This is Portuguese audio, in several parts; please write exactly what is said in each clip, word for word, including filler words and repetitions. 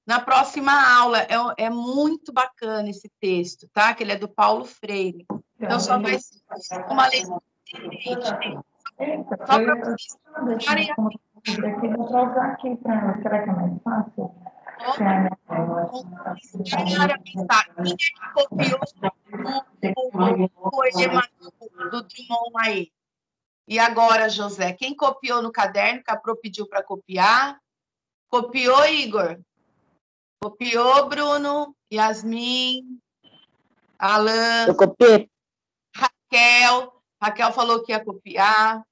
na próxima aula. É, é muito bacana esse texto, tá? Que ele é do Paulo Freire. Então, só vai ser uma leitura diferente. Só para vocês ficarem aqui. Será que é mais fácil? Quem é que copiou o, o poema do, do Drummond aí? E agora, José, quem copiou no caderno, que a Pro pediu para copiar? Copiou, Igor? Copiou, Bruno? Yasmin? Alan? Eu copiei. Raquel? Raquel falou que ia copiar.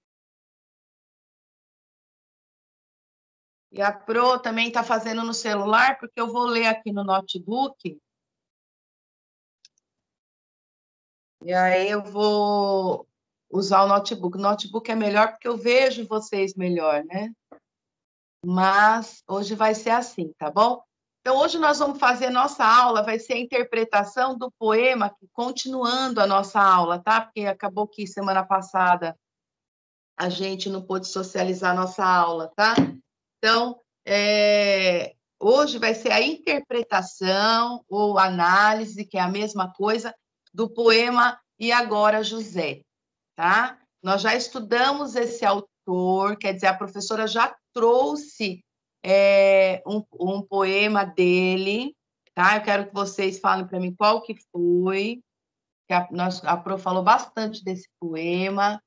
E a Pro também está fazendo no celular, porque eu vou ler aqui no notebook. E aí eu vou usar o notebook. O notebook é melhor porque eu vejo vocês melhor, né? Mas hoje vai ser assim, tá bom? Então, hoje nós vamos fazer nossa aula, vai ser a interpretação do poema, continuando a nossa aula, tá? Porque acabou que semana passada a gente não pôde socializar a nossa aula, tá? Então, é, hoje vai ser a interpretação ou análise, que é a mesma coisa, do poema E Agora, José, tá? Nós já estudamos esse autor, quer dizer, a professora já trouxe é, um, um poema dele, tá? Eu quero que vocês falem para mim qual que foi, que a, nós, a Pro falou bastante desse poema,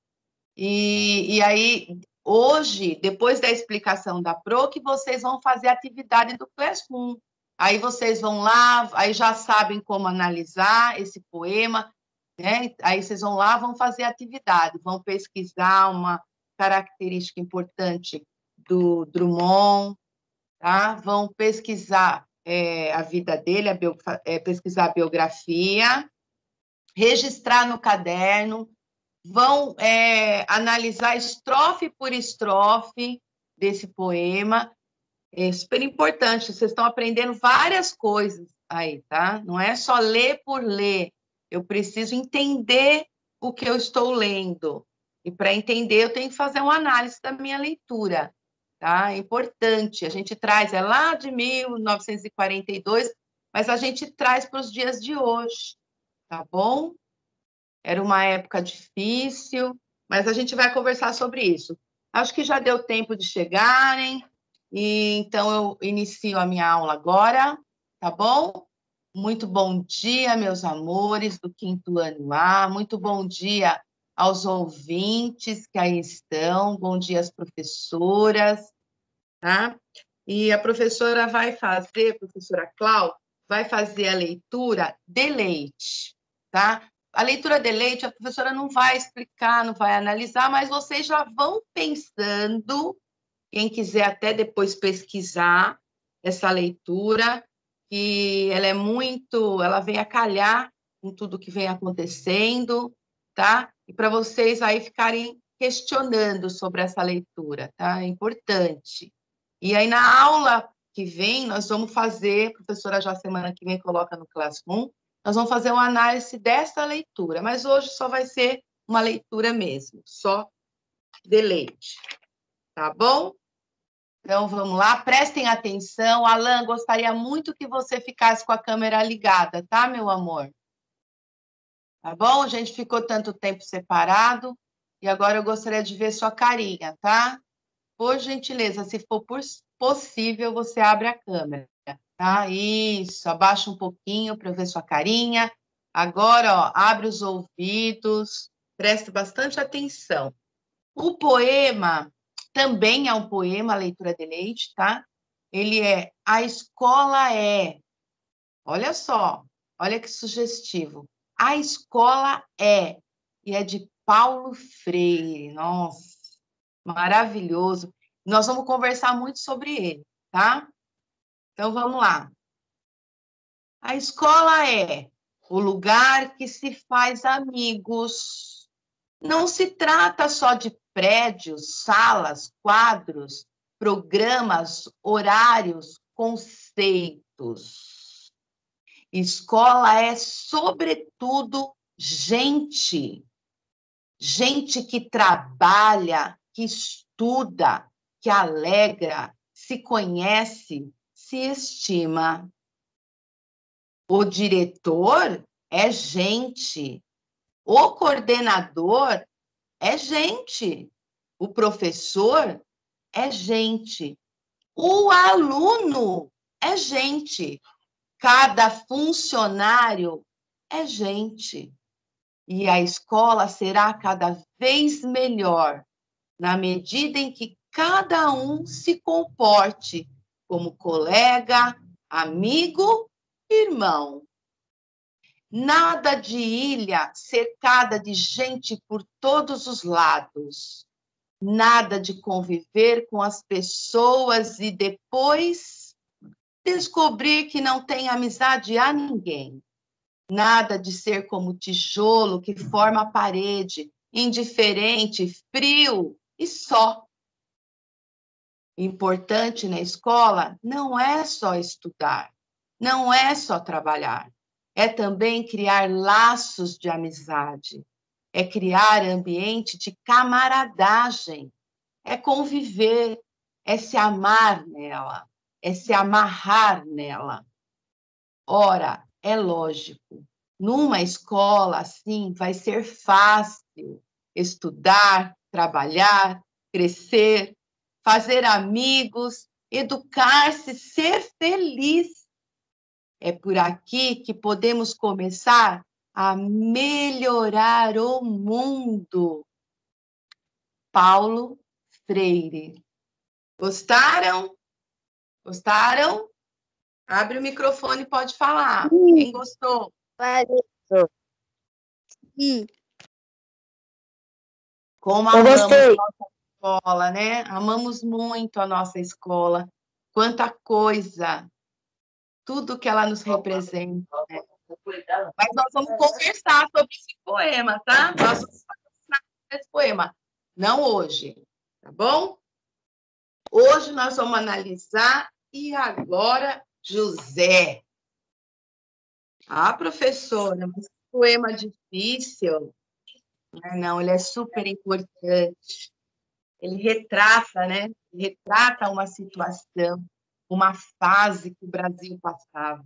e, e aí, hoje, depois da explicação da Pro, que vocês vão fazer a atividade do Classroom. Aí vocês vão lá, aí já sabem como analisar esse poema, né? Aí vocês vão lá, vão fazer a atividade, vão pesquisar uma característica importante do Drummond, tá? Vão pesquisar é, a vida dele, a bio, é, pesquisar a biografia, registrar no caderno, vão é, analisar estrofe por estrofe desse poema. É super importante, vocês estão aprendendo várias coisas aí, tá? Não é só ler por ler, eu preciso entender o que eu estou lendo. E para entender, eu tenho que fazer uma análise da minha leitura, tá? É importante, a gente traz, é lá de mil novecentos e quarenta e dois, mas a gente traz para os dias de hoje, tá bom? Era uma época difícil, mas a gente vai conversar sobre isso. Acho que já deu tempo de chegarem, e então eu inicio a minha aula agora, tá bom? Muito bom dia, meus amores do quinto ano A, muito bom dia aos ouvintes que aí estão, bom dia às professoras, tá? E a professora vai fazer, a professora Cláudia, vai fazer a leitura de leite, tá? A leitura de leite, a professora não vai explicar, não vai analisar, mas vocês já vão pensando, quem quiser até depois pesquisar essa leitura, que ela é muito, ela vem a calhar com tudo que vem acontecendo, tá? E para vocês aí ficarem questionando sobre essa leitura, tá? É importante. E aí, na aula que vem, nós vamos fazer, a professora já semana que vem coloca no Classroom, nós vamos fazer uma análise dessa leitura, mas hoje só vai ser uma leitura mesmo, só de leite, tá bom? Então, vamos lá, prestem atenção. Alan, gostaria muito que você ficasse com a câmera ligada, tá, meu amor? Tá bom? A gente ficou tanto tempo separado, e agora eu gostaria de ver sua carinha, tá? Por gentileza, se for possível, você abre a câmera, tá? Isso, abaixa um pouquinho para eu ver sua carinha. Agora, ó, abre os ouvidos, preste bastante atenção. O poema também é um poema, a leitura de leite, tá? Ele é A Escola É. Olha só, olha que sugestivo. A Escola É, e é de Paulo Freire. Nossa, maravilhoso. Nós vamos conversar muito sobre ele, tá? Então, vamos lá. A escola é o lugar que se faz amigos. Não se trata só de prédios, salas, quadros, programas, horários, conceitos. Escola é, sobretudo, gente. Gente que trabalha, que estuda, que alegra, se conhece, se estima. O diretor é gente. O coordenador é gente. O professor é gente. O aluno é gente. Cada funcionário é gente. E a escola será cada vez melhor, na medida em que cada um se comporte como colega, amigo, irmão. Nada de ilha cercada de gente por todos os lados. Nada de conviver com as pessoas e depois descobrir que não tem amizade a ninguém. Nada de ser como tijolo que forma a parede, indiferente, frio e só. Importante na escola não é só estudar, não é só trabalhar, é também criar laços de amizade, é criar ambiente de camaradagem, é conviver, é se amar nela, é se amarrar nela. Ora, é lógico, numa escola assim vai ser fácil estudar, trabalhar, crescer, fazer amigos, educar-se, ser feliz. É por aqui que podemos começar a melhorar o mundo. Paulo Freire. Gostaram? Gostaram? Abre o microfone e pode falar. Sim. Quem gostou? Sim. Como Eu amamos gostei. a nossa escola, né? Amamos muito a nossa escola. Quanta coisa. Tudo que ela nos representa, né? Mas nós vamos conversar sobre esse poema, tá? Nós vamos conversar sobre esse poema. Não hoje, tá bom? Hoje nós vamos analisar e agora José. Ah, professora, mas que poema difícil. Não, ele é super importante. Ele retrata, né? Ele retrata uma situação, uma fase que o Brasil passava.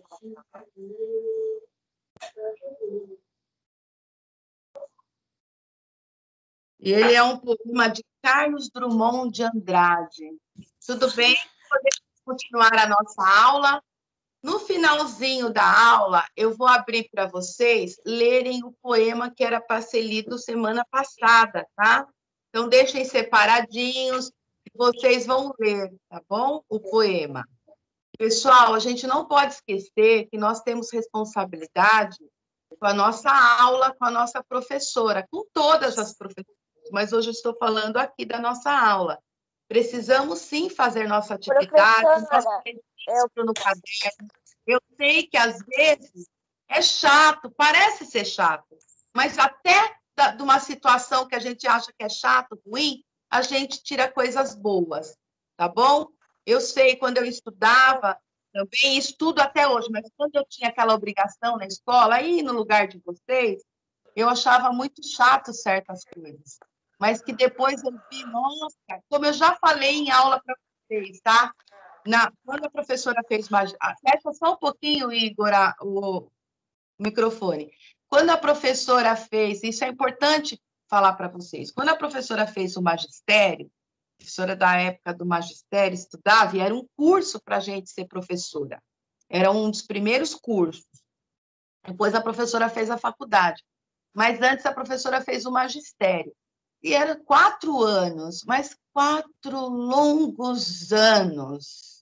E ele é um poema de Carlos Drummond de Andrade. Tudo bem? Podemos continuar a nossa aula? No finalzinho da aula, eu vou abrir para vocês lerem o poema que era para ser lido semana passada, tá? Então, deixem separadinhos, vocês vão ler, tá bom? O poema. Pessoal, a gente não pode esquecer que nós temos responsabilidade com a nossa aula, com a nossa professora, com todas as professoras, mas hoje eu estou falando aqui da nossa aula. Precisamos, sim, fazer nossa atividade, nosso registro no caderno. Eu sei que, às vezes, é chato, parece ser chato, mas até da, de uma situação que a gente acha que é chato, ruim, a gente tira coisas boas, tá bom? Eu sei, quando eu estudava, também estudo até hoje, mas quando eu tinha aquela obrigação na escola, aí no lugar de vocês, eu achava muito chato certas coisas. Mas que depois eu vi, nossa, como eu já falei em aula para vocês, tá? Na, quando a professora fez magia... Fecha só um pouquinho, Igor, a, o microfone. Quando a professora fez, isso é importante falar para vocês, quando a professora fez o magistério, a professora da época do magistério estudava, e era um curso para a gente ser professora. Era um dos primeiros cursos. Depois a professora fez a faculdade. Mas antes a professora fez o magistério. E eram quatro anos, mas quatro longos anos.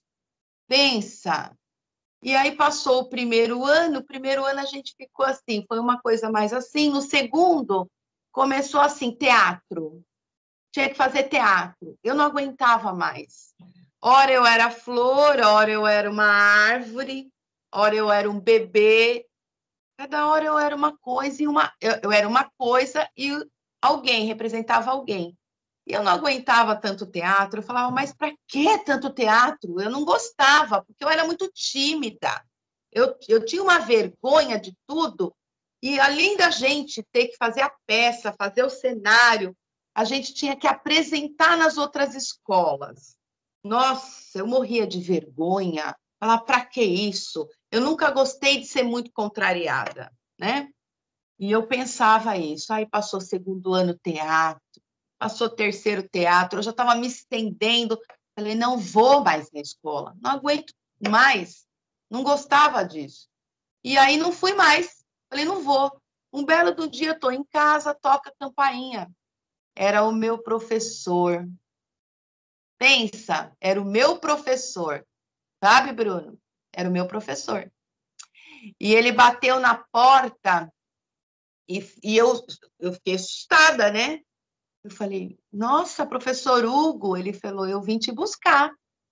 Pensa. E aí passou o primeiro ano, o primeiro ano a gente ficou assim, foi uma coisa mais assim. No segundo, começou assim, teatro. Tinha que fazer teatro. Eu não aguentava mais. Ora eu era flor, ora eu era uma árvore, ora eu era um bebê. Cada hora eu era uma coisa e uma eu, eu era uma coisa e alguém representava alguém. E eu não aguentava tanto teatro. Eu falava, mas para que tanto teatro? Eu não gostava, porque eu era muito tímida. Eu, eu tinha uma vergonha de tudo. E além da gente ter que fazer a peça, fazer o cenário, a gente tinha que apresentar nas outras escolas. Nossa, eu morria de vergonha. Falar, para que isso? Eu nunca gostei de ser muito contrariada, né? E eu pensava isso. Aí passou segundo ano teatro, passou terceiro teatro, eu já estava me estendendo. Falei, não vou mais na escola, não aguento mais. Não gostava disso. E aí não fui mais. Falei, não vou. Um belo do dia, estou em casa, toca a campainha. Era o meu professor. Pensa, era o meu professor. Sabe, Bruno? Era o meu professor. E ele bateu na porta e, e eu, eu fiquei assustada, né? Eu falei, nossa, professor Hugo. Ele falou, eu vim te buscar.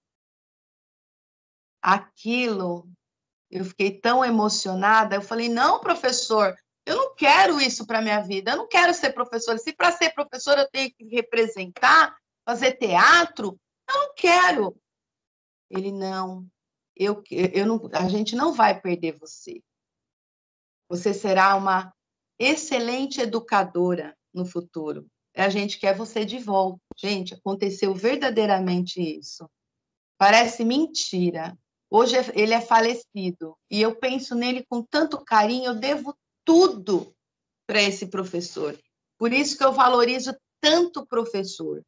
Aquilo, eu fiquei tão emocionada. Eu falei, não, professor, eu não quero isso para minha vida. Eu não quero ser professora. Se para ser professora eu tenho que representar, fazer teatro, eu não quero. Ele, não, eu, eu não, a gente não vai perder você. Você será uma excelente educadora no futuro. A gente quer você de volta. Gente, aconteceu verdadeiramente isso. Parece mentira. Hoje ele é falecido e eu penso nele com tanto carinho, eu devo tudo para esse professor. Por isso que eu valorizo tanto o professor.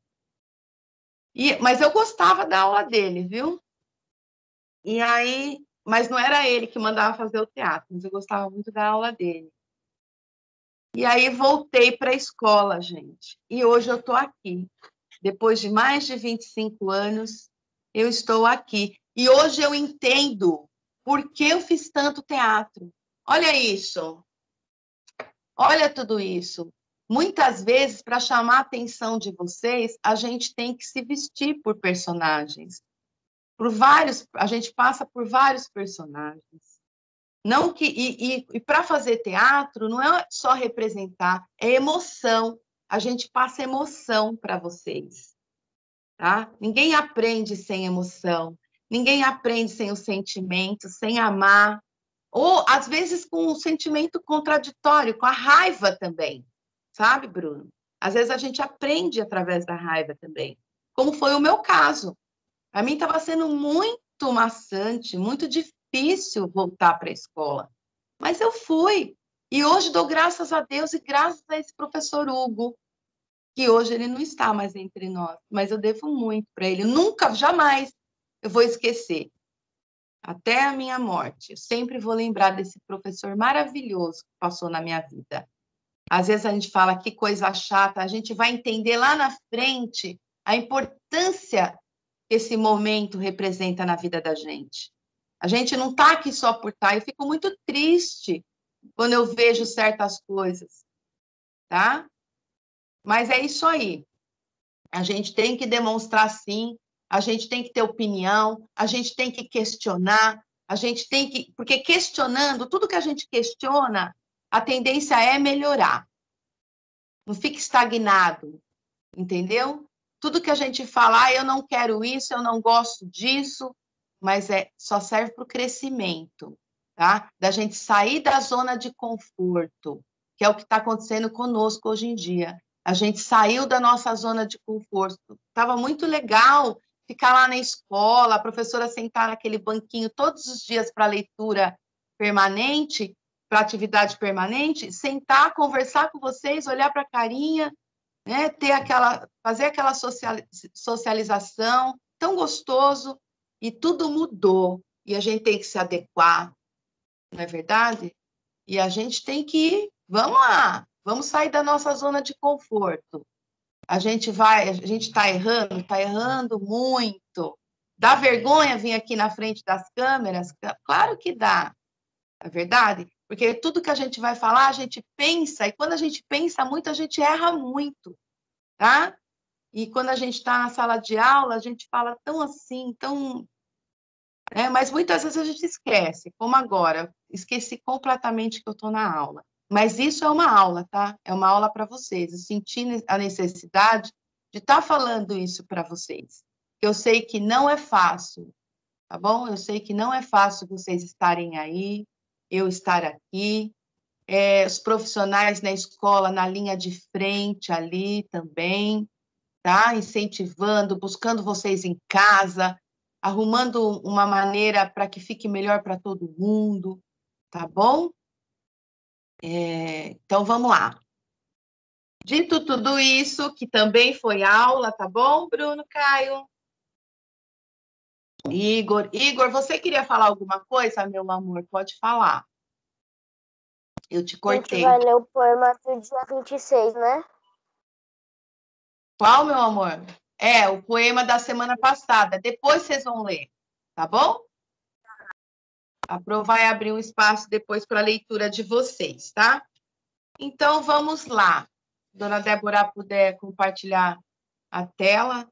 E, mas eu gostava da aula dele, viu? E aí, mas não era ele que mandava fazer o teatro, mas eu gostava muito da aula dele. E aí voltei para a escola, gente. E hoje eu estou aqui. Depois de mais de vinte e cinco anos, eu estou aqui. E hoje eu entendo por que eu fiz tanto teatro. Olha isso. Olha tudo isso. Muitas vezes, para chamar a atenção de vocês, a gente tem que se vestir por personagens. Por vários, a gente passa por vários personagens. Não que e, e, e para fazer teatro não é só representar, é emoção. A gente passa emoção para vocês, tá? Ninguém aprende sem emoção. Ninguém aprende sem o sentimento, sem amar. Ou às vezes com um sentimento contraditório, com a raiva também, sabe, Bruno? Às vezes a gente aprende através da raiva também, como foi o meu caso. A mim estava sendo muito maçante, muito difícil voltar para a escola. Mas eu fui. E hoje dou graças a Deus e graças a esse professor Hugo, que hoje ele não está mais entre nós, mas eu devo muito para ele. Nunca, jamais eu vou esquecer. Até a minha morte. Eu sempre vou lembrar desse professor maravilhoso que passou na minha vida. Às vezes a gente fala que coisa chata, a gente vai entender lá na frente a importância que esse momento representa na vida da gente. A gente não está aqui só por estar. Eu fico muito triste quando eu vejo certas coisas, tá? Mas é isso aí. A gente tem que demonstrar sim, a gente tem que ter opinião, a gente tem que questionar, a gente tem que... Porque questionando, tudo que a gente questiona, a tendência é melhorar. Não fique estagnado, entendeu? Tudo que a gente fala, ah, eu não quero isso, eu não gosto disso, mas é, só serve para o crescimento, tá? Da gente sair da zona de conforto, que é o que está acontecendo conosco hoje em dia. A gente saiu da nossa zona de conforto. Estava muito legal ficar lá na escola, a professora sentar naquele banquinho todos os dias para leitura permanente, para atividade permanente, sentar, conversar com vocês, olhar para a carinha, né? Ter aquela, fazer aquela socialização tão gostoso, e tudo mudou, e a gente tem que se adequar, não é verdade? E a gente tem que ir, vamos lá, vamos sair da nossa zona de conforto. A gente vai, a gente está errando, está errando muito. Dá vergonha vir aqui na frente das câmeras? Claro que dá, é verdade? Porque tudo que a gente vai falar, a gente pensa, e quando a gente pensa muito, a gente erra muito, tá? E quando a gente está na sala de aula, a gente fala tão assim, tão... É, mas muitas vezes a gente esquece, como agora. Esqueci completamente que eu estou na aula. Mas isso é uma aula, tá? É uma aula para vocês. Eu senti a necessidade de estar tá falando isso para vocês. Eu sei que não é fácil, tá bom? Eu sei que não é fácil vocês estarem aí, eu estar aqui, é, os profissionais na escola, na linha de frente ali também. tá? Incentivando, buscando vocês em casa, arrumando uma maneira para que fique melhor para todo mundo, tá bom? É, então, vamos lá. Dito tudo isso, que também foi aula, tá bom, Bruno, Caio? Igor, Igor, você queria falar alguma coisa, meu amor? Pode falar. Eu te cortei. A gente vai ler o poema do dia vinte e seis, né? Qual, meu amor? É, o poema da semana passada. Depois vocês vão ler, tá bom? A Pro vai abrir um espaço depois para a leitura de vocês, tá? Então, vamos lá. Dona Débora, puder compartilhar a tela,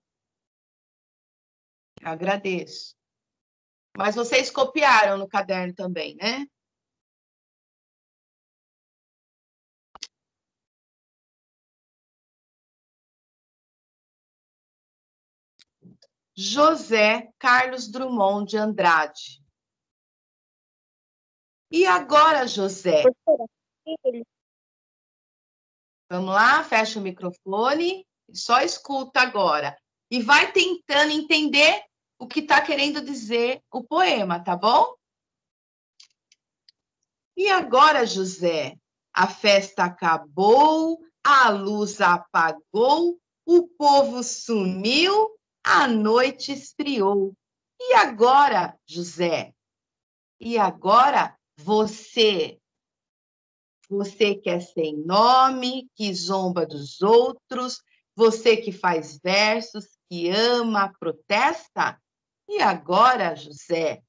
eu agradeço. Mas vocês copiaram no caderno também, né? José Carlos Drummond de Andrade. E agora, José? Vamos lá, fecha o microfone, só escuta agora. E vai tentando entender o que está querendo dizer o poema, tá bom? E agora, José? A festa acabou, a luz apagou, o povo sumiu, a noite esfriou. E agora, José? E agora, você? Você que é sem nome, que zomba dos outros, você que faz versos, que ama, protesta? E agora, José?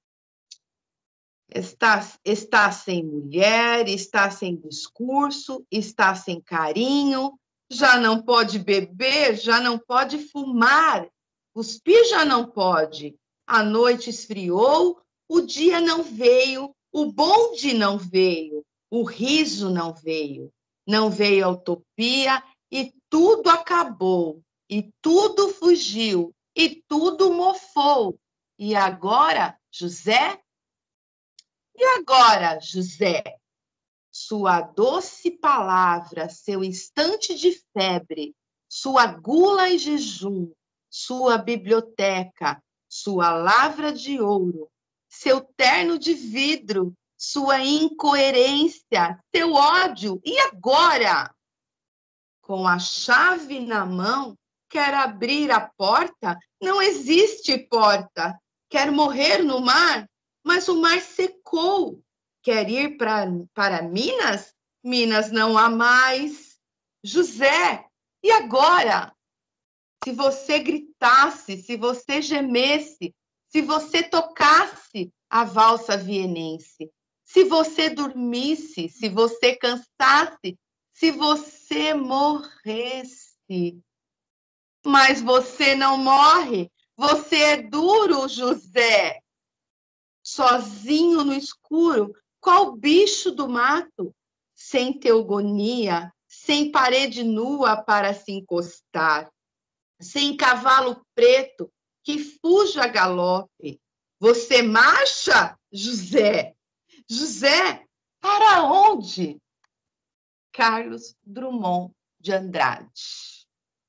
Está, está sem mulher, está sem discurso, está sem carinho, já não pode beber, já não pode fumar, cuspir já não pode. A noite esfriou, o dia não veio, o bonde não veio, o riso não veio, não veio a utopia e tudo acabou, e tudo fugiu, e tudo mofou. E agora, José? E agora, José, sua doce palavra, seu instante de febre, sua gula e jejum, sua biblioteca, sua lavra de ouro, seu terno de vidro, sua incoerência, seu ódio. E agora? Com a chave na mão, quer abrir a porta? Não existe porta. Quer morrer no mar? Mas o mar secou. Quer ir pra, para Minas? Minas não há mais. José, e agora? Se você gritasse, se você gemesse, se você tocasse a valsa vienense, se você dormisse, se você cansasse, se você morresse. Mas você não morre, você é duro, José. Sozinho no escuro, qual bicho do mato, sem teogonia, sem parede nua para se encostar, sem cavalo preto que fuja a galope. Você marcha, José? José, para onde? Carlos Drummond de Andrade.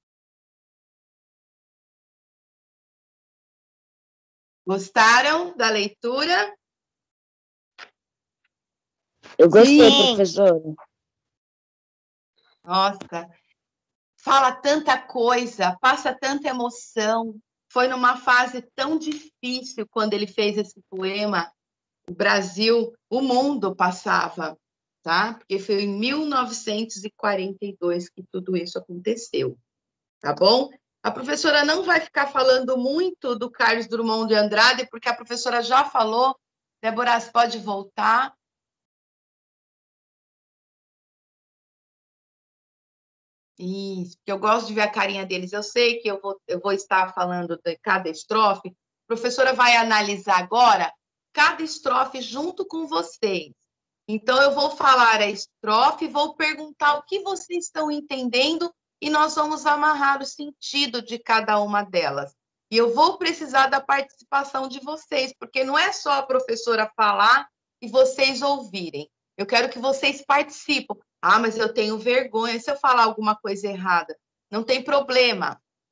Gostaram da leitura? Eu gostei, Sim. professora. Nossa, fala tanta coisa, passa tanta emoção. Foi numa fase tão difícil quando ele fez esse poema. O Brasil, o mundo passava, tá? Porque foi em mil novecentos e quarenta e dois que tudo isso aconteceu, tá bom? A professora não vai ficar falando muito do Carlos Drummond de Andrade, porque a professora já falou. Débora, você pode voltar? Isso, porque eu gosto de ver a carinha deles. Eu sei que eu vou, eu vou estar falando de cada estrofe. A professora vai analisar agora cada estrofe junto com vocês. Então, eu vou falar a estrofe, vou perguntar o que vocês estão entendendo e nós vamos amarrar o sentido de cada uma delas. E eu vou precisar da participação de vocês, porque não é só a professora falar e vocês ouvirem. Eu quero que vocês participem. Ah, mas eu tenho vergonha se eu falar alguma coisa errada. Não tem problema.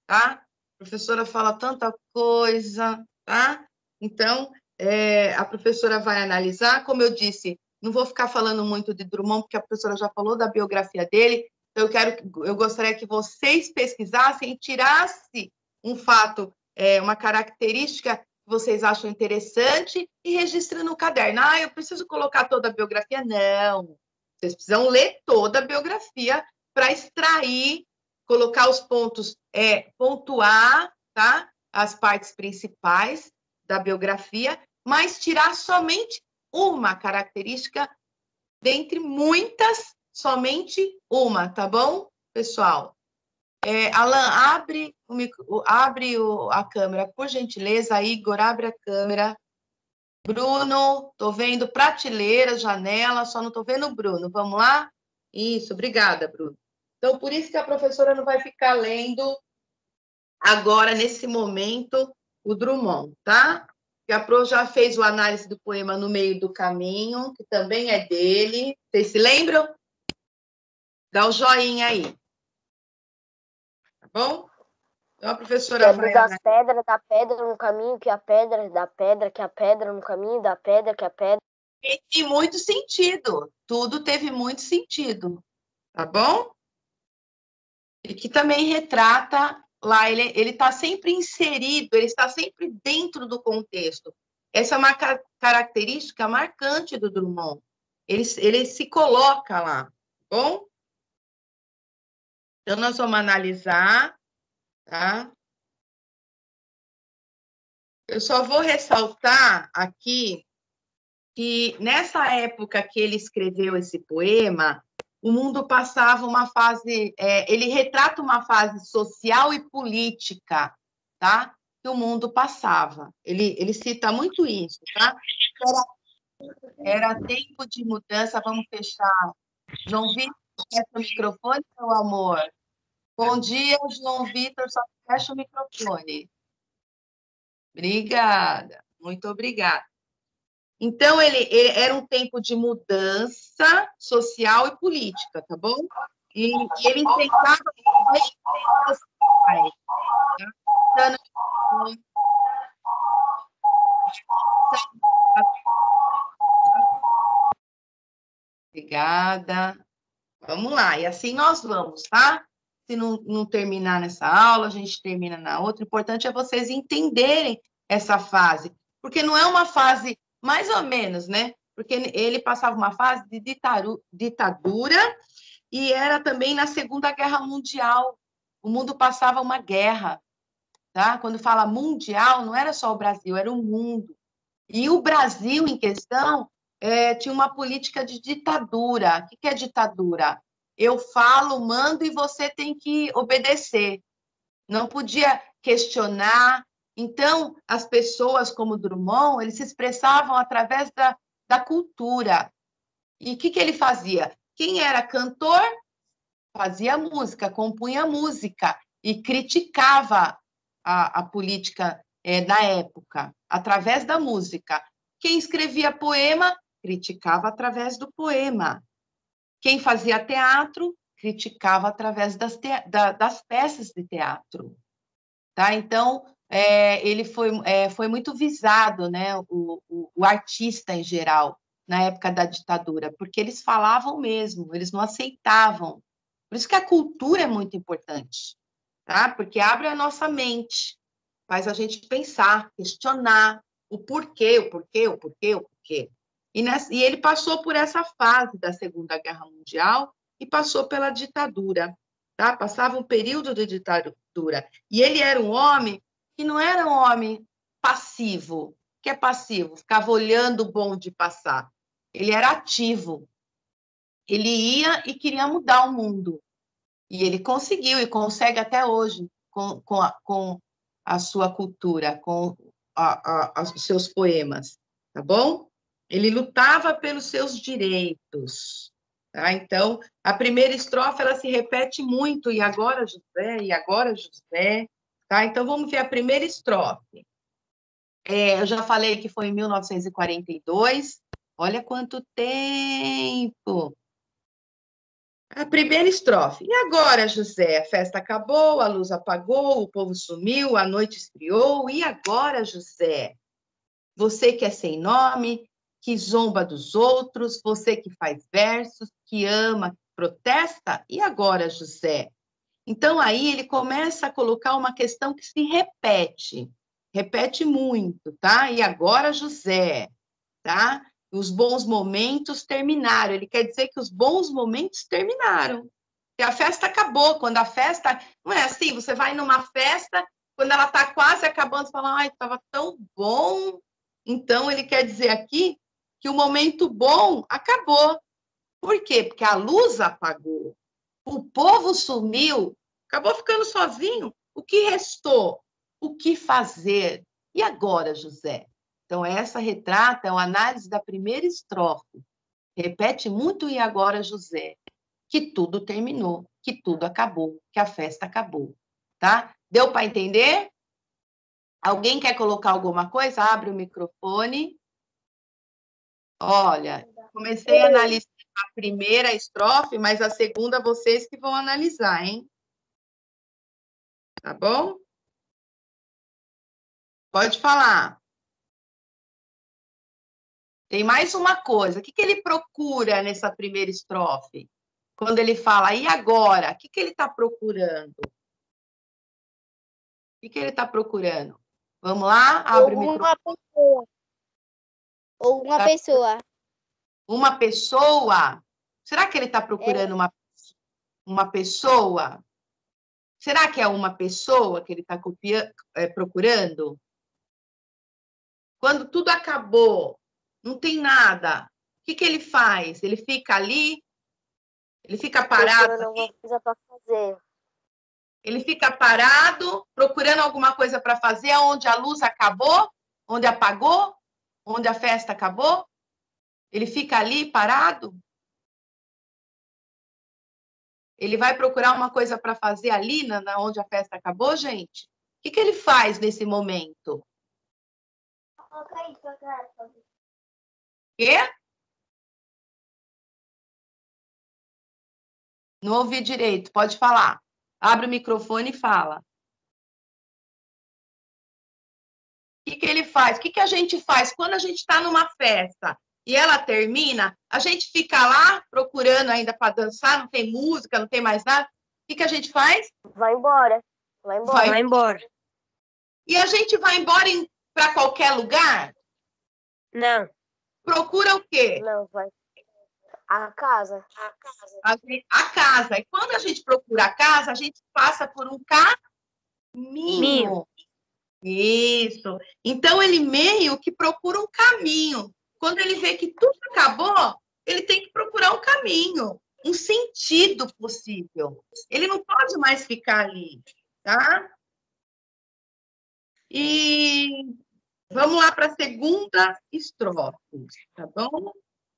tá? A professora fala tanta coisa, tá? Então, é, a professora vai analisar, como eu disse, não vou ficar falando muito de Drummond, porque a professora já falou da biografia dele, então eu, quero, eu gostaria que vocês pesquisassem e tirassem um fato, é, uma característica que vocês acham interessante e registrem no caderno. Ah, eu preciso colocar toda a biografia? Não. Vocês precisam ler toda a biografia para extrair, colocar os pontos, é, pontuar, tá? As partes principais da biografia, mas tirar somente uma característica dentre muitas, somente uma, tá bom, pessoal? É, Alan, abre, o micro, abre o, a câmera, por gentileza. Igor, abre a câmera. Bruno, tô vendo prateleira, janela, só não tô vendo o Bruno. Vamos lá? Isso, obrigada, Bruno. Então, por isso que a professora não vai ficar lendo agora, nesse momento, o Drummond, tá? Que a Pro já fez o análise do poema No Meio do Caminho, que também é dele. Vocês se lembram? Dá o joinha aí. Tá bom? Então, a professora É vai... das pedras, da pedra no caminho, que a pedra, da pedra, que a pedra no caminho, da pedra, que a pedra... E tem muito sentido. Tudo teve muito sentido. Tá bom? E que também retrata lá, ele ele está sempre inserido, ele está sempre dentro do contexto. Essa é uma característica marcante do Drummond. Ele, ele se coloca lá, tá bom? Então, nós vamos analisar, tá? Eu só vou ressaltar aqui que, nessa época que ele escreveu esse poema, o mundo passava uma fase, é, ele retrata uma fase social e política, tá? Que o mundo passava. Ele, ele cita muito isso, tá? Era, era tempo de mudança, vamos fechar. João Vitor, fecha o microfone, meu amor. Bom dia, João Vitor, só fecha o microfone. Obrigada, muito obrigada. Então, ele, ele era um tempo de mudança social e política, tá bom? E, e ele enfrentava sociais, tá? Obrigada. Vamos lá, e assim nós vamos, tá? Se não, não terminar nessa aula, a gente termina na outra. O importante é vocês entenderem essa fase, porque não é uma fase, mais ou menos, né? Porque ele passava uma fase de ditadura e era também na Segunda Guerra Mundial. O mundo passava uma guerra, tá? Quando fala mundial, não era só o Brasil, era o mundo. E o Brasil, em questão, é, tinha uma política de ditadura. O que é ditadura? Eu falo, mando e você tem que obedecer. Não podia questionar. Então, as pessoas como Drummond, eles se expressavam através da, da cultura. E o que, que ele fazia? Quem era cantor fazia música, compunha música e criticava a, a política é, da época, através da música. Quem escrevia poema, criticava através do poema. Quem fazia teatro, criticava através das, te, da, das peças de teatro. Tá? Então, é, ele foi, é, foi muito visado, né, o, o, o artista em geral, na época da ditadura, porque eles falavam mesmo, eles não aceitavam. Por isso que a cultura é muito importante, tá? Porque abre a nossa mente, faz a gente pensar, questionar o porquê, o porquê, o porquê, o porquê. E, nessa, e ele passou por essa fase da Segunda Guerra Mundial e passou pela ditadura, tá? Passava um período de ditadura. E ele era um homem que não era um homem passivo. O que é passivo? Ficava olhando o bonde passar. Ele era ativo. Ele ia e queria mudar o mundo. E ele conseguiu e consegue até hoje com, com, a, com a sua cultura, com a, a, os seus poemas, tá bom? Ele lutava pelos seus direitos, tá? Então, a primeira estrofe, ela se repete muito, e agora José, e agora José, tá? Então, vamos ver a primeira estrofe. É, eu já falei que foi em mil novecentos e quarenta e dois, olha quanto tempo! A primeira estrofe. E agora, José? A festa acabou, a luz apagou, o povo sumiu, a noite esfriou. E agora, José? Você que é sem nome, que zomba dos outros, você que faz versos, que ama, que protesta. E agora, José? Então, aí ele começa a colocar uma questão que se repete, repete muito, tá? E agora, José, tá? Os bons momentos terminaram. Ele quer dizer que os bons momentos terminaram. Que a festa acabou. Quando a festa. Não é assim, você vai numa festa, quando ela está quase acabando, você fala, ai, estava tão bom. Então, ele quer dizer aqui que o momento bom acabou. Por quê? Porque a luz apagou. O povo sumiu, acabou ficando sozinho. O que restou? O que fazer? E agora, José? Então, essa retrata é uma análise da primeira estrofe. Repete muito e agora, José, que tudo terminou, que tudo acabou, que a festa acabou, tá? Deu para entender? Alguém quer colocar alguma coisa? Abre o microfone. Olha, comecei a analisar a primeira estrofe, mas a segunda vocês que vão analisar, hein? Tá bom? Pode falar. Tem mais uma coisa. O que, que ele procura nessa primeira estrofe? Quando ele fala, e agora? O que, que ele está procurando? O que, que ele está procurando? Vamos lá? Abre o microfone. Pessoa. Ou uma Tá. pessoa. Uma pessoa? Será que ele está procurando é. uma, uma pessoa? Será que é uma pessoa que ele está é, procurando? Quando tudo acabou, não tem nada, o que, que ele faz? Ele fica ali? Ele fica parado? Procurando alguma coisa para fazer. Ele fica parado, procurando alguma coisa para fazer, onde a luz acabou, onde apagou, onde a festa acabou. Ele fica ali parado. Ele vai procurar uma coisa para fazer ali, na, na onde a festa acabou, gente? O que, que ele faz nesse momento? Quê? Não ouvi direito, pode falar. Abre o microfone e fala. O que, que ele faz? O que, que a gente faz quando a gente está numa festa e ela termina? A gente fica lá procurando ainda para dançar, não tem música, não tem mais nada. O que, que a gente faz? Vai embora. Vai embora. Vai, vai embora. E a gente vai embora para qualquer lugar? Não. Procura o quê? Não, vai. A casa. A casa. A, a casa. E quando a gente procura a casa, a gente passa por um caminho. Minho. Isso. Então, ele meio que procura um caminho. Quando ele vê que tudo acabou, ele tem que procurar um caminho, um sentido possível. Ele não pode mais ficar ali, tá? E vamos lá para a segunda estrofe, tá bom?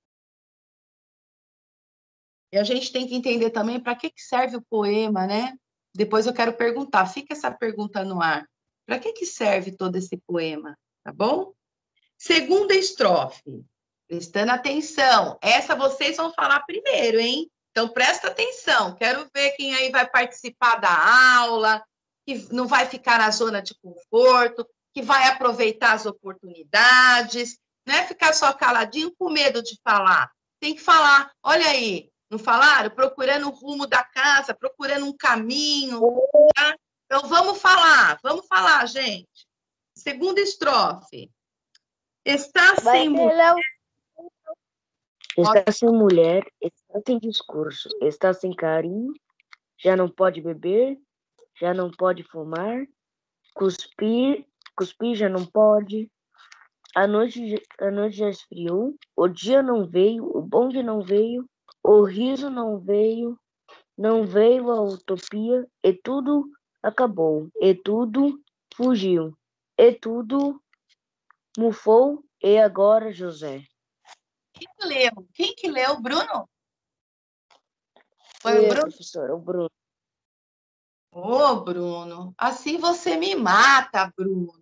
E a gente tem que entender também para que serve o poema, né? Depois eu quero perguntar, fica essa pergunta no ar. Para que, que serve todo esse poema, tá bom? Segunda estrofe, prestando atenção. Essa vocês vão falar primeiro, hein? Então, presta atenção. Quero ver quem aí vai participar da aula, que não vai ficar na zona de conforto, que vai aproveitar as oportunidades, não é ficar só caladinho com medo de falar. Tem que falar. Olha aí, não falaram? Procurando o rumo da casa, procurando um caminho, tá? Então, vamos falar, vamos falar, gente. Segunda estrofe. Está sem mulher. Está sem mulher, está sem discurso, está sem carinho, já não pode beber, já não pode fumar, cuspir, cuspir já não pode. A noite, a noite já esfriou, o dia não veio, o bonde não veio, o riso não veio, não veio a utopia, e tudo acabou, e tudo fugiu, e tudo mufou, e agora, José? Quem que leu? Quem que leu, Bruno? Foi o Bruno? Professor, o Bruno. Ô, oh, Bruno, assim você me mata, Bruno.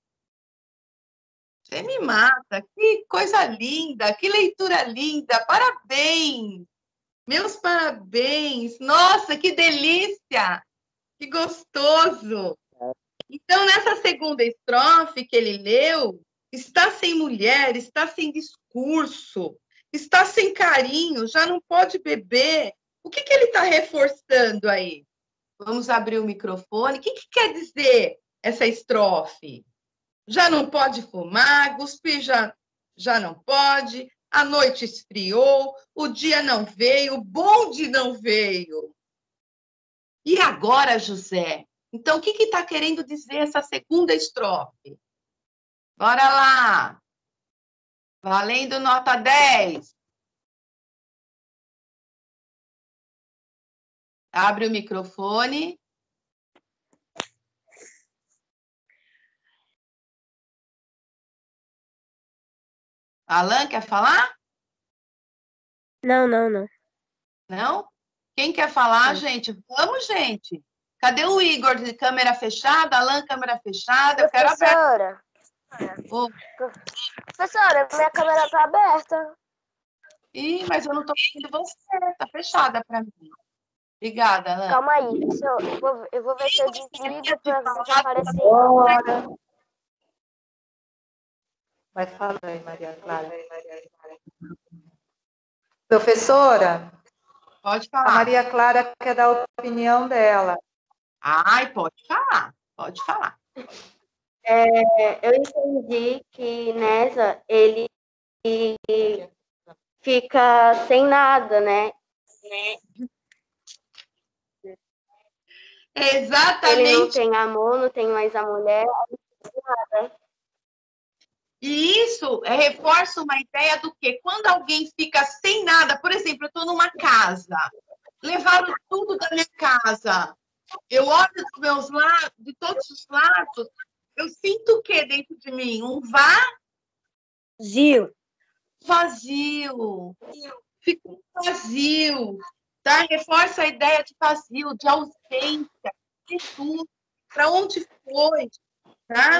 Você me mata. Que coisa linda, que leitura linda. Parabéns. Meus parabéns! Nossa, que delícia! Que gostoso! Então, nessa segunda estrofe que ele leu, está sem mulher, está sem discurso, está sem carinho, já não pode beber. O que, que ele está reforçando aí? Vamos abrir o microfone. O que, que quer dizer essa estrofe? Já não pode fumar, cuspir já, já não pode, a noite esfriou, o dia não veio, o bonde não veio. E agora, José? Então, o que está que querendo dizer essa segunda estrofe? Bora lá! Valendo nota dez. Abre o microfone. Alan, quer falar? Não, não, não. Não? Quem quer falar, gente? Vamos, gente. Cadê o Igor de câmera fechada? Alan, câmera fechada. Eu quero Professora. Oh. Professora, minha câmera tá aberta. Ih, mas eu não tô vendo você. Tá fechada para mim. Obrigada, Alan. Calma aí. Se eu, eu, vou, eu vou ver se eu desligo para aparecer. Agora. Vai falando aí, Maria Clara. Professora, Pode a falar. Maria Clara quer dar a opinião dela. Ai, pode falar. Pode falar. É, eu entendi que nessa ele fica sem nada, né? Exatamente. Ele não tem amor, não tem mais a mulher, nada. E isso é, reforça uma ideia do quê? Quando alguém fica sem nada, por exemplo, eu estou numa casa, levaram tudo da minha casa, eu olho dos meus lados, de todos os lados, eu sinto o quê dentro de mim? Um Vazio. Vazio. Fica um vazio. Tá? Reforça a ideia de vazio, de ausência, de tudo. Para onde foi? Tá?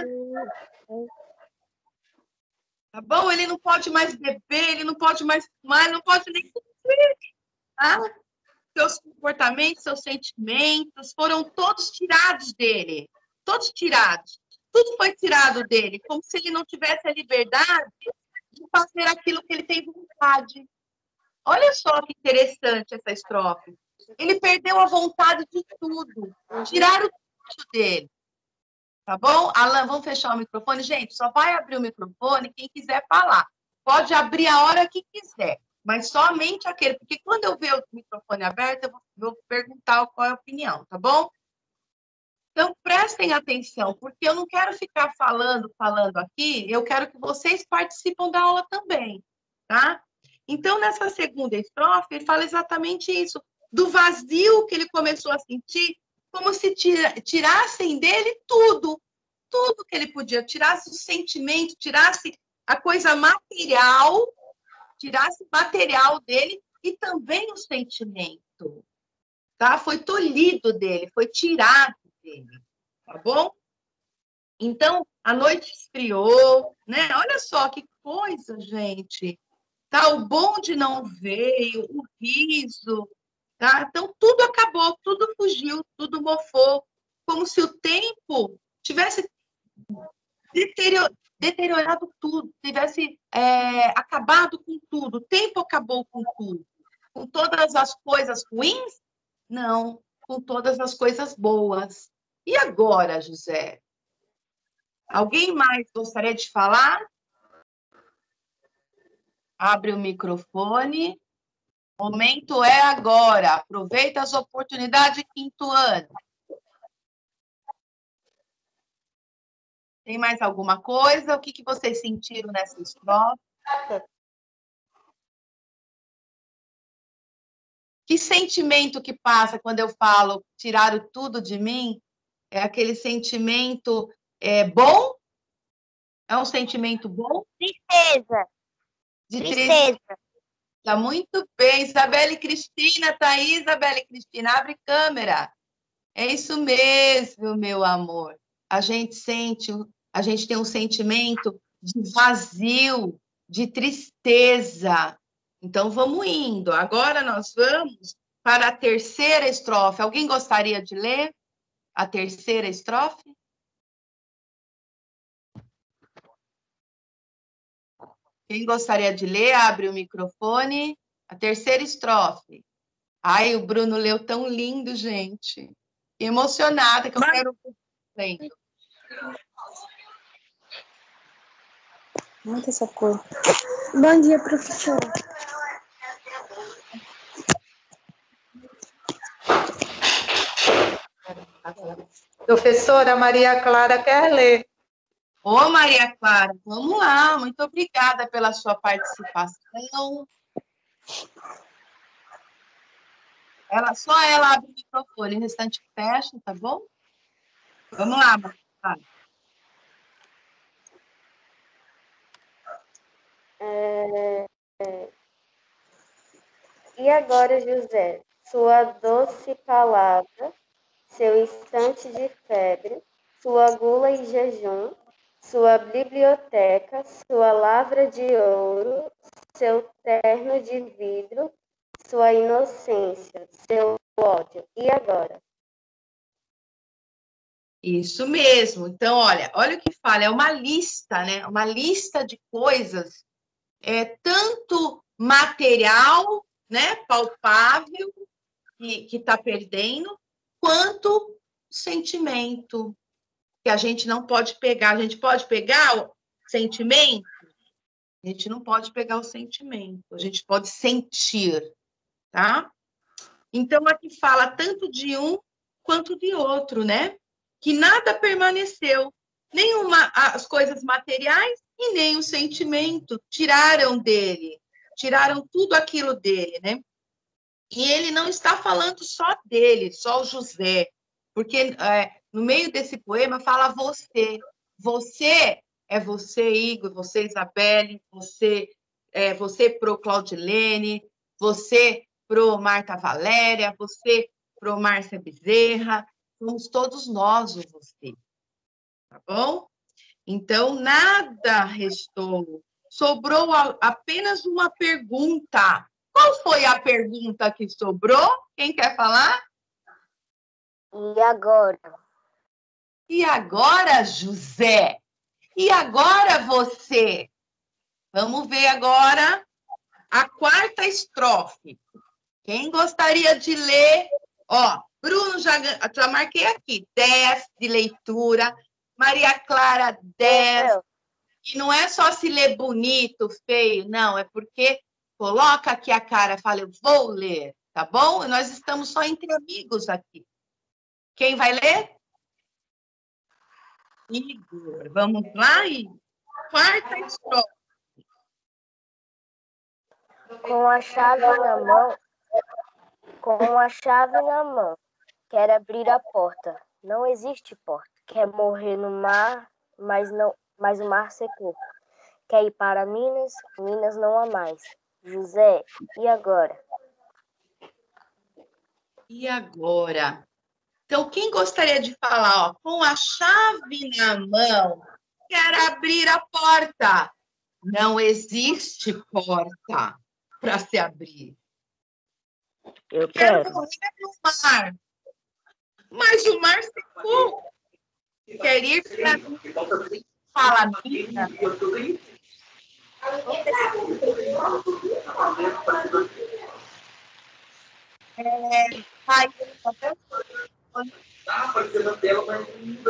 Tá bom? Ele não pode mais beber, ele não pode mais fumar, ele não pode nem comer. Tá? Seus comportamentos, seus sentimentos foram todos tirados dele. Todos tirados. Tudo foi tirado dele, como se ele não tivesse a liberdade de fazer aquilo que ele tem vontade. Olha só que interessante essa estrofe. Ele perdeu a vontade de tudo. Tiraram tudo dele. Tá bom? Alan, vamos fechar o microfone? Gente, só vai abrir o microfone quem quiser falar. Pode abrir a hora que quiser, mas somente aquele. Porque quando eu ver o microfone aberto, eu vou, vou perguntar qual é a opinião, tá bom? Então, prestem atenção, porque eu não quero ficar falando, falando aqui, eu quero que vocês participem da aula também, tá? Então, nessa segunda estrofe, ele fala exatamente isso, do vazio que ele começou a sentir, como se tira, tirassem dele tudo, tudo que ele podia, tirasse o sentimento, tirasse a coisa material, tirasse o material dele e também o sentimento, tá? Foi tolhido dele, foi tirado dele, tá bom? Então, a noite esfriou, né? Olha só que coisa, gente. Tá? O bonde não veio, o riso, tá? Então, tudo acabou, tudo fugiu, tudo mofou, como se o tempo tivesse deteriorado tudo, tivesse é, acabado com tudo, o tempo acabou com tudo. Com todas as coisas ruins? Não, com todas as coisas boas. E agora, José? Alguém mais gostaria de falar? Abre o microfone. O momento é agora. Aproveita as oportunidades, quinto ano. Tem mais alguma coisa? O que, que vocês sentiram nessa estrofe? Que sentimento que passa quando eu falo tiraram tudo de mim? É aquele sentimento é, bom? É um sentimento bom? Tristeza. De Tristeza. Tá muito bem. Isabelle Cristina, tá aí, Isabelle Cristina, abre câmera. É isso mesmo, meu amor. A gente sente, a gente tem um sentimento de vazio, de tristeza, Então, vamos indo. Agora nós vamos para a terceira estrofe. Alguém gostaria de ler a terceira estrofe? Quem gostaria de ler, abre o microfone. A terceira estrofe. Ai, o Bruno leu tão lindo, gente. Emocionada, que eu quero lendo. Muita socorro. Bom dia, professor. Professora Maria Clara quer ler. Ô, Maria Clara, vamos lá. Muito obrigada pela sua participação. Ela, só ela abre o microfone, o restante fecha, tá bom? Vamos lá, Maria Clara. É, é. E agora, José, sua doce palavra, seu instante de febre, sua gula e jejum, sua biblioteca, sua lavra de ouro, seu terno de vidro, sua inocência, seu ódio. E agora? Isso mesmo. Então, olha, olha o que fala, é uma lista, né? Uma lista de coisas, é, tanto material, né, palpável, que está perdendo, quanto sentimento, que a gente não pode pegar. A gente pode pegar o sentimento? A gente não pode pegar o sentimento, a gente pode sentir, tá? Então, aqui fala tanto de um quanto de outro, né? Que nada permaneceu, nem uma, as coisas materiais e nem o sentimento, tiraram dele, tiraram tudo aquilo dele, né? E ele não está falando só dele, só o José, porque é, no meio desse poema fala você. Você é você, Igor, você, Isabelle, você, é, você pro Claudilene, você pro Marta Valéria, você pro Márcia Bezerra, somos todos nós o você, tá bom? Então, nada restou, sobrou apenas uma pergunta. Qual foi a pergunta que sobrou? Quem quer falar? E agora? E agora, José? E agora você? Vamos ver agora a quarta estrofe. Quem gostaria de ler? Ó, Bruno, já, já marquei aqui, dez de leitura. Maria Clara, dez. Eu. E não é só se ler bonito, feio, não, é porque coloca aqui a cara, fala, eu vou ler, tá bom? Nós estamos só entre amigos aqui. Quem vai ler? Igor. Vamos lá, Igor? Quarta estrofe. Com a chave na mão, com a chave na mão, quer abrir a porta. Não existe porta. Quer morrer no mar, mas não, mas o mar secou. Quer ir para Minas, Minas não há mais. José, e agora? E agora? Então, quem gostaria de falar, ó, com a chave na mão, quer abrir a porta. Não existe porta para se abrir. Eu Quero quero. morrer no mar, mas o mar secou. Quer ir para fala vida. É, pai, tá aparecendo na tela, mas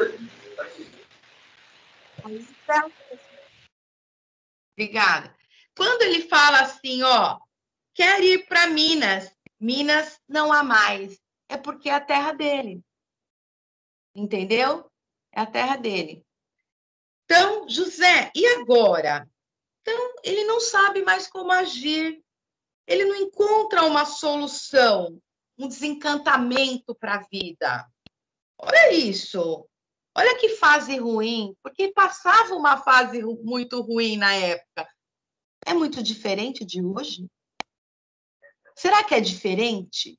obrigada. Quando ele fala assim, ó, quer ir para Minas, Minas não há mais, é porque é a terra dele. Entendeu? É a terra dele. Então, José, e agora? Então, ele não sabe mais como agir. Ele não encontra uma solução, um desencantamento para a vida. Olha isso. Olha que fase ruim, porque passava uma fase muito ruim na época. É muito diferente de hoje? Será que é diferente?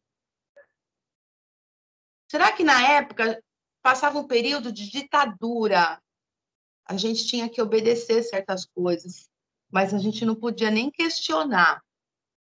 Será que na época passava um período de ditadura? A gente tinha que obedecer certas coisas, mas a gente não podia nem questionar.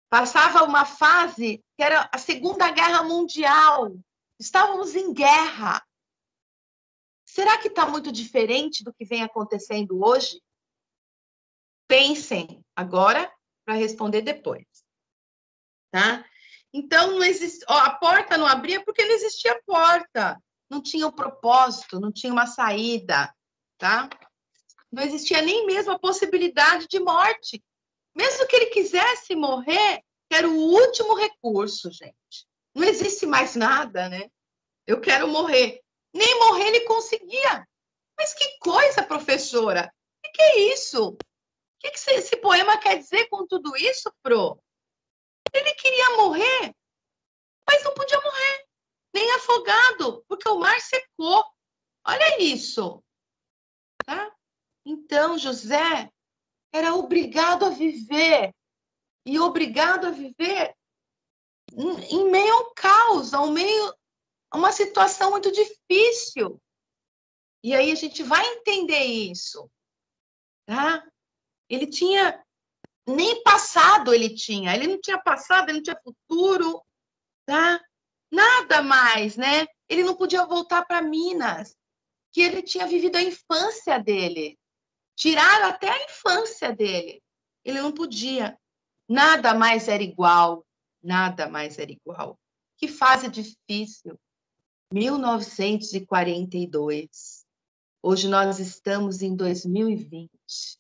Passava uma fase que era a Segunda Guerra Mundial. Estávamos em guerra. Será que está muito diferente do que vem acontecendo hoje? Pensem agora para responder depois. Tá? Então, não existe, ó, a porta não abria porque não existia porta. Não tinha um propósito, não tinha uma saída. Tá? Não existia nem mesmo a possibilidade de morte. Mesmo que ele quisesse morrer, que era o último recurso, gente. Não existe mais nada, né? Eu quero morrer. Nem morrer ele conseguia. Mas que coisa, professora! O que, que é isso? O que, que esse poema quer dizer com tudo isso, Pro? Ele queria morrer, mas não podia morrer. Nem afogado, porque o mar secou. Olha isso. Tá? Então, José era obrigado a viver. E obrigado a viver em meio ao caos, ao meio a uma situação muito difícil. E aí a gente vai entender isso. Tá? Ele tinha, nem passado ele tinha, ele não tinha passado, ele não tinha futuro, tá? Nada mais, né? Ele não podia voltar para Minas, que ele tinha vivido a infância dele. Tiraram até a infância dele. Ele não podia. Nada mais era igual, nada mais era igual. Que fase difícil. mil novecentos e quarenta e dois. Hoje nós estamos em dois mil e vinte.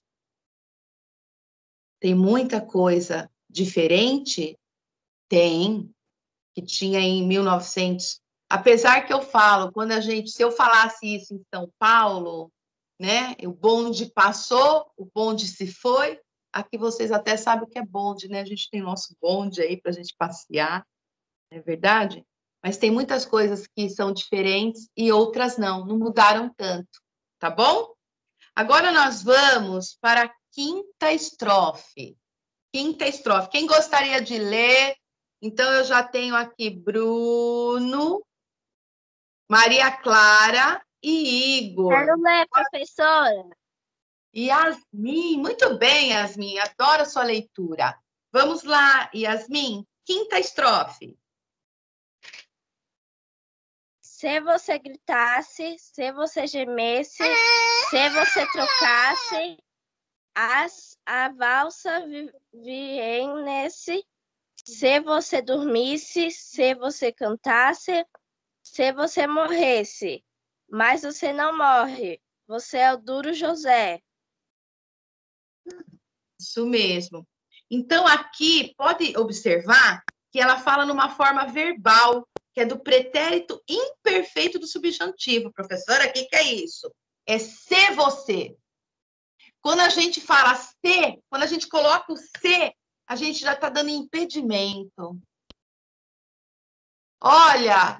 Tem muita coisa diferente? Tem, que tinha em mil e novecentos. Apesar que eu falo, quando a gente, se eu falasse isso em São Paulo, né? O bonde passou, o bonde se foi. Aqui vocês até sabem o que é bonde, né? A gente tem nosso bonde aí para a gente passear, não é verdade? Mas tem muitas coisas que são diferentes e outras não, não mudaram tanto, tá bom? Agora nós vamos para a quinta estrofe. Quinta estrofe. Quem gostaria de ler? Então, eu já tenho aqui Bruno, Maria Clara e Igor. Quero ler, professora. Yasmin, muito bem, Yasmin, adoro a sua leitura. Vamos lá, Yasmin, quinta estrofe. Se você gritasse, se você gemesse, se você trocasse, as, a valsa viesse, se você dormisse, se você cantasse, se você morresse, mas você não morre, você é o duro José. Isso mesmo. Então, aqui, pode observar que ela fala numa forma verbal, que é do pretérito imperfeito do substantivo. Professora, o que, que é isso? É se você. Quando a gente fala se, quando a gente coloca o se, a gente já está dando impedimento. Olha,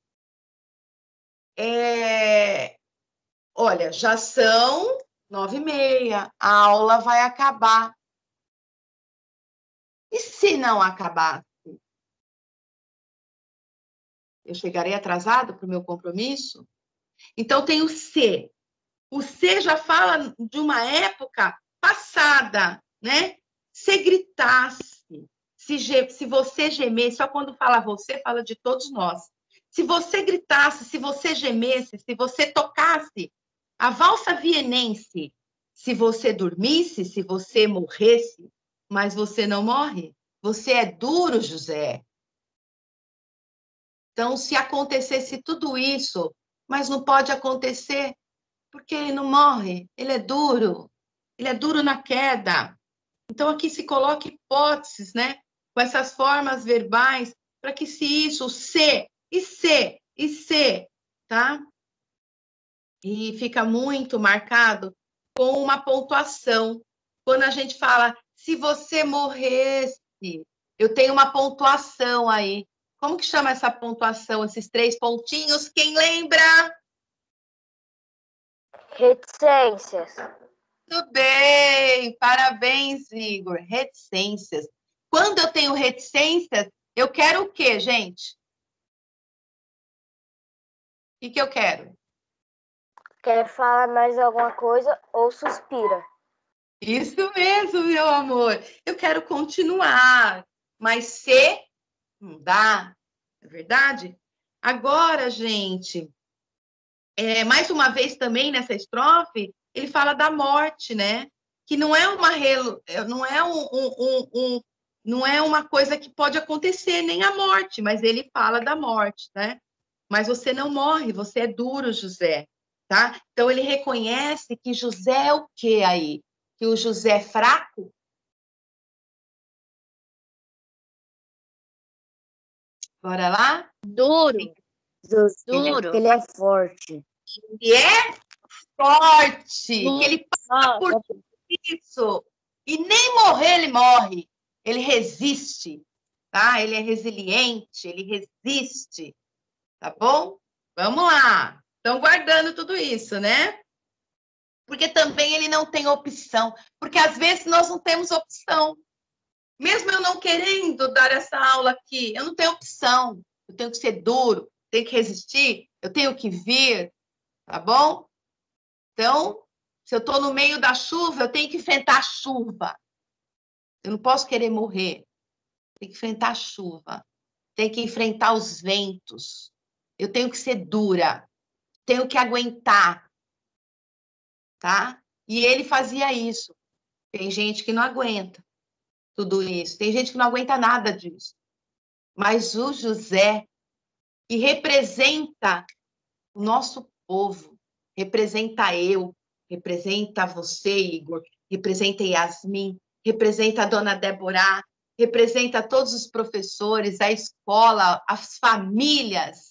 é... olha, já são nove e meia, a aula vai acabar. E se não acabasse? Eu chegarei atrasado para o meu compromisso? Então, tem o se. O se já fala de uma época passada, né? Se gritasse, se, ge- se você gemesse, só quando fala você, fala de todos nós. Se você gritasse, se você gemesse, se você tocasse, a valsa vienense, se você dormisse, se você morresse, mas você não morre. Você é duro, José. Então, se acontecesse tudo isso, mas não pode acontecer, porque ele não morre, ele é duro, ele é duro na queda. Então, aqui se coloca hipóteses, né? Com essas formas verbais, para que se isso, se, e se, e se, tá? E fica muito marcado com uma pontuação. Quando a gente fala, se você morresse, eu tenho uma pontuação aí. Como que chama essa pontuação, esses três pontinhos? Quem lembra? Reticências. Muito bem, parabéns, Igor. Reticências. Quando eu tenho reticências, eu quero o quê, gente? O que, que eu quero? Quer falar mais alguma coisa ou suspira? Isso mesmo, meu amor. Eu quero continuar, mas C não dá, é verdade? Agora, gente, é, mais uma vez também nessa estrofe, ele fala da morte, né? Que não é uma não é um, um, um, não é uma coisa que pode acontecer, nem a morte, mas ele fala da morte, né? Mas você não morre, você é duro, José, tá? Então ele reconhece que José é o quê aí? Que o José é fraco? Bora lá? Duro. Duro. Ele é forte. Ele é forte, que ele passa por isso. E nem morrer ele morre. Ele resiste, tá? Ele é resiliente, ele resiste. Tá bom? Vamos lá. Estão guardando tudo isso, né? Porque também ele não tem opção. Porque às vezes nós não temos opção. Mesmo eu não querendo dar essa aula aqui, eu não tenho opção. Eu tenho que ser duro, tenho que resistir, eu tenho que vir, tá bom? Então, se eu estou no meio da chuva, eu tenho que enfrentar a chuva. Eu não posso querer morrer. Tenho que enfrentar a chuva. Tenho que enfrentar os ventos. Eu tenho que ser dura. Tenho que aguentar. Tá? E ele fazia isso. Tem gente que não aguenta tudo isso. Tem gente que não aguenta nada disso. Mas o José, que representa o nosso povo, representa eu, representa você, Igor, representa Yasmin, representa a dona Débora, representa todos os professores, a escola, as famílias.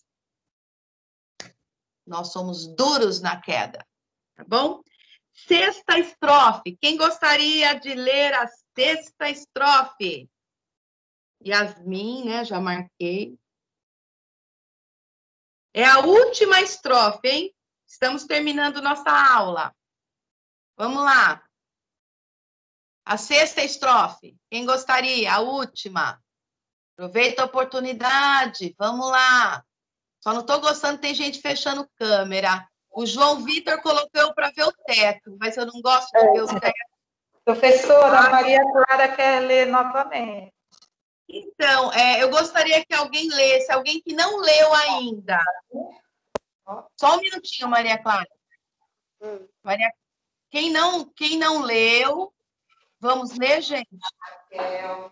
Nós somos duros na queda, tá bom? Sexta estrofe. Quem gostaria de ler a sexta estrofe? Yasmin, né? Já marquei. É a última estrofe, hein? Estamos terminando nossa aula. Vamos lá. A sexta estrofe. Quem gostaria? A última. Aproveita a oportunidade. Vamos lá. Só não estou gostando, tem gente fechando câmera. O João Vitor colocou para ver o teto, mas eu não gosto de ver o teto. Professora, a Maria Clara quer ler novamente. Então, é, eu gostaria que alguém lesse, alguém que não leu ainda. Só um minutinho, Maria Clara. Hum. Maria... Quem, não, quem não leu, vamos ler, gente? Raquel.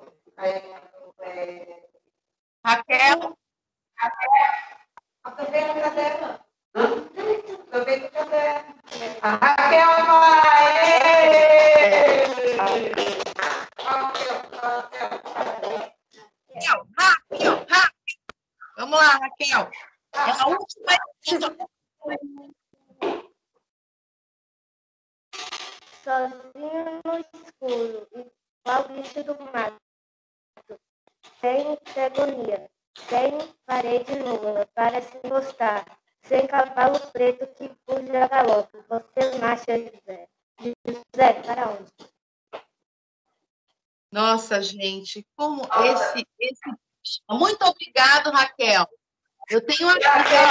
Raquel. Estou vendo o caderno. Estou vendo o caderno. A Raquel vai! Raquel, Raquel, Raquel. Vamos lá, Raquel. É a última. Sozinho no escuro, igual bicho do mato, sem cegonha, sem parede nua para se encostar, sem cavalo preto que fuja a galope. Você marcha, José. José, para onde? Nossa, gente, como esse, esse... Muito obrigado, Raquel. Eu tenho aqui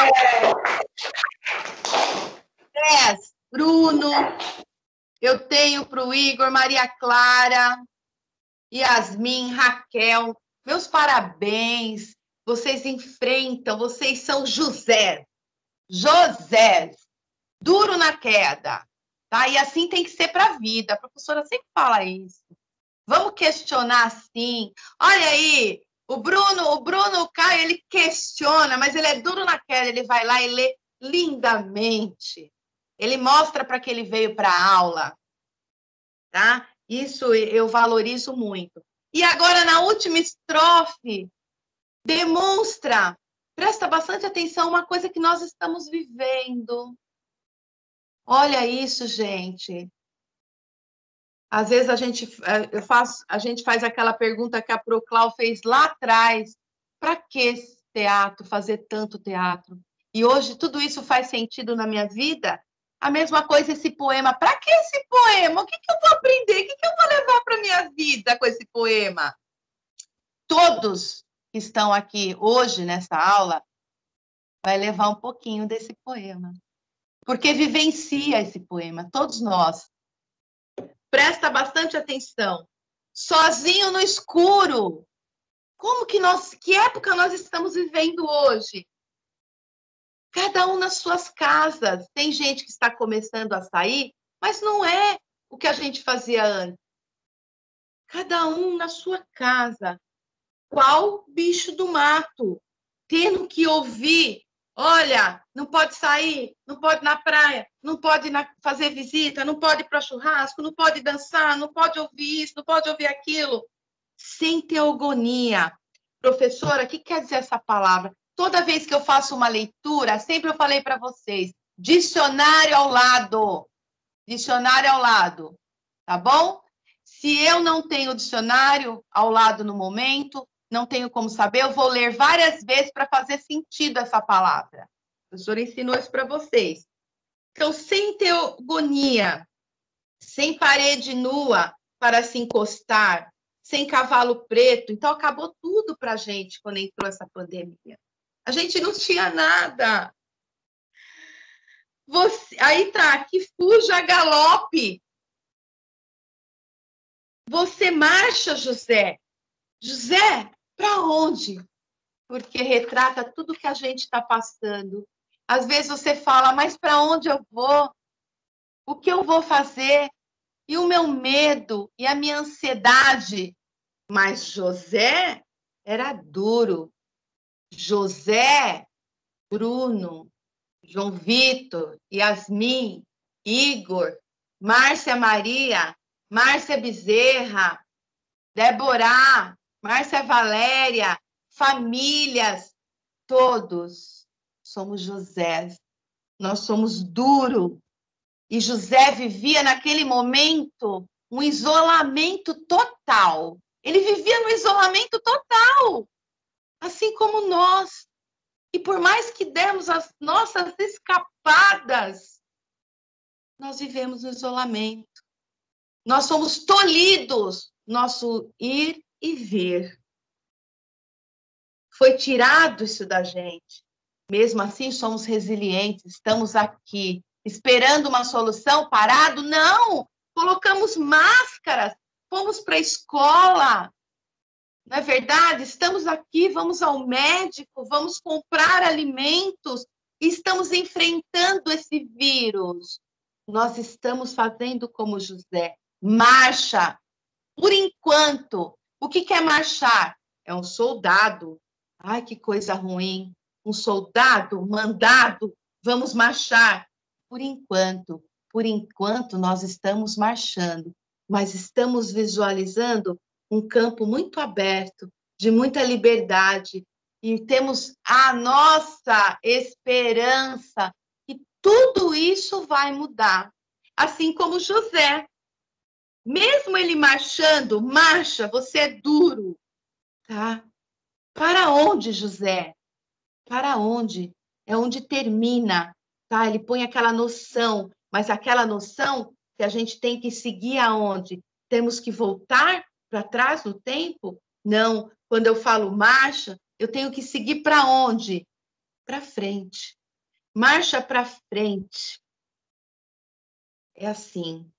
dez, Bruno, eu tenho para o Igor, Maria Clara, Yasmin, Raquel. Meus parabéns. Vocês enfrentam, vocês são José. José, duro na queda. Tá? E assim tem que ser para a vida. A professora sempre fala isso. Vamos questionar sim. Olha aí, o Bruno, o Bruno, o Caio, ele questiona, mas ele é duro na queda, ele vai lá e lê lindamente. Ele mostra para que ele veio para a aula. Tá? Isso eu valorizo muito. E agora, na última estrofe, demonstra, presta bastante atenção, uma coisa que nós estamos vivendo. Olha isso, gente. Às vezes a gente, eu faço, a gente faz aquela pergunta que a Proclau fez lá atrás. Para que teatro, fazer tanto teatro? E hoje tudo isso faz sentido na minha vida? A mesma coisa esse poema. Para que esse poema? O que, que eu vou aprender? O que, que eu vou levar para a minha vida com esse poema? Todos que estão aqui hoje nessa aula vai levar um pouquinho desse poema. Porque vivencia esse poema, todos nós. Presta bastante atenção. Sozinho no escuro, Como que nós, que época nós estamos vivendo hoje? Cada um nas suas casas. Tem gente que está começando a sair, mas não é o que a gente fazia antes. Cada um na sua casa. Qual bicho do mato? Tendo que ouvir, olha, não pode sair, não pode ir na praia, não pode ir na, fazer visita, não pode ir para churrasco, não pode dançar, não pode ouvir isso, não pode ouvir aquilo. Sem teogonia. Professora, o que quer dizer essa palavra? Toda vez que eu faço uma leitura, sempre eu falei para vocês, dicionário ao lado. Dicionário ao lado, tá bom? Se eu não tenho dicionário ao lado no momento, não tenho como saber, eu vou ler várias vezes para fazer sentido essa palavra. A professora ensinou isso para vocês. Então, sem teogonia, sem parede nua para se encostar, sem cavalo preto. Então, acabou tudo para a gente quando entrou essa pandemia. A gente não tinha nada. Você... Aí tá, que fuja a galope. Você marcha, José. José, para onde? Porque retrata tudo que a gente está passando. Às vezes você fala, mas para onde eu vou? O que eu vou fazer? E o meu medo e a minha ansiedade? Mas José era duro. José, Bruno, João Vitor, Yasmin, Igor, Márcia Maria, Márcia Bezerra, Débora, Márcia Valéria, famílias, todos somos José. Nós somos duro. E José vivia naquele momento um isolamento total. Ele vivia no isolamento total, assim como nós. E por mais que demos as nossas escapadas, nós vivemos no isolamento. Nós somos tolhidos, nosso ir e vir. Foi tirado isso da gente. Mesmo assim, somos resilientes, estamos aqui, esperando uma solução, parado? Não! Colocamos máscaras, fomos para a escola. Não é verdade? Estamos aqui, vamos ao médico, vamos comprar alimentos e estamos enfrentando esse vírus. Nós estamos fazendo como José. Marcha. Por enquanto, o que é marchar? É um soldado. Ai, que coisa ruim. Um soldado mandado, vamos marchar. Por enquanto, por enquanto nós estamos marchando, mas estamos visualizando um campo muito aberto, de muita liberdade, e temos a nossa esperança que tudo isso vai mudar. Assim como José. Mesmo ele marchando, marcha, você é duro, tá? Para onde, José? Para onde? É onde termina, tá? Ele põe aquela noção, mas aquela noção que a gente tem que seguir aonde? Temos que voltar para trás no tempo? Não. Quando eu falo marcha, eu tenho que seguir para onde? Para frente. Marcha para frente. É assim.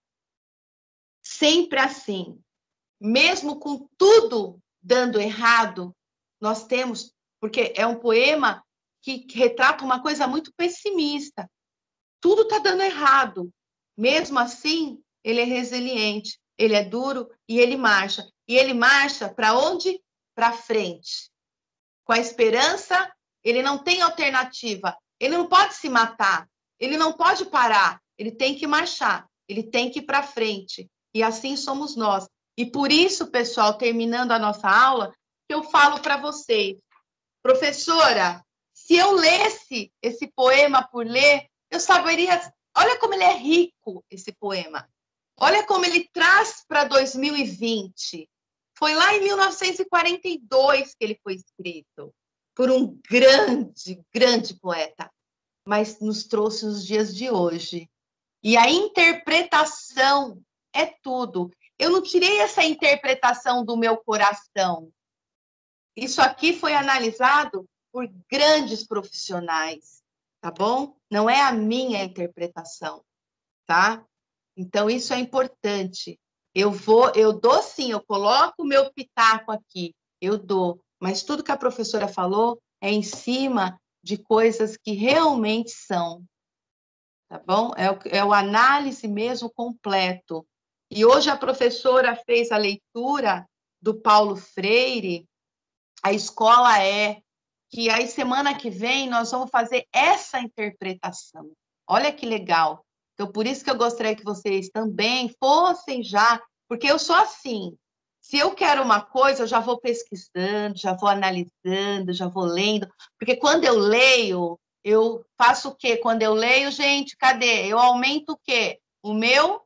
Sempre assim. Mesmo com tudo dando errado, nós temos, porque é um poema que retrata uma coisa muito pessimista. Tudo está dando errado. Mesmo assim, ele é resiliente, ele é duro e ele marcha. E ele marcha para onde? Para frente. Com a esperança, ele não tem alternativa. Ele não pode se matar. Ele não pode parar. Ele tem que marchar. Ele tem que ir para frente. E assim somos nós. E por isso, pessoal, terminando a nossa aula, que eu falo para vocês, professora, se eu lesse esse poema por ler, eu saberia... Olha como ele é rico, esse poema. Olha como ele traz para dois mil e vinte. Foi lá em mil novecentos e quarenta e dois que ele foi escrito, por um grande, grande poeta, mas nos trouxe os dias de hoje. E a interpretação é tudo. Eu não tirei essa interpretação do meu coração. Isso aqui foi analisado por grandes profissionais, tá bom? Não é a minha interpretação, tá? Então, isso é importante. Eu vou, eu dou sim, eu coloco o meu pitaco aqui, eu dou, mas tudo que a professora falou é em cima de coisas que realmente são, tá bom? É o, é o análise mesmo completo. E hoje a professora fez a leitura do Paulo Freire, A Escola É, que aí semana que vem nós vamos fazer essa interpretação. Olha que legal. Então, por isso que eu gostaria que vocês também fossem já, porque eu sou assim. Se eu quero uma coisa, eu já vou pesquisando, já vou analisando, já vou lendo, porque quando eu leio, eu faço o quê? Quando eu leio, gente, cadê? Eu aumento o quê? O meu.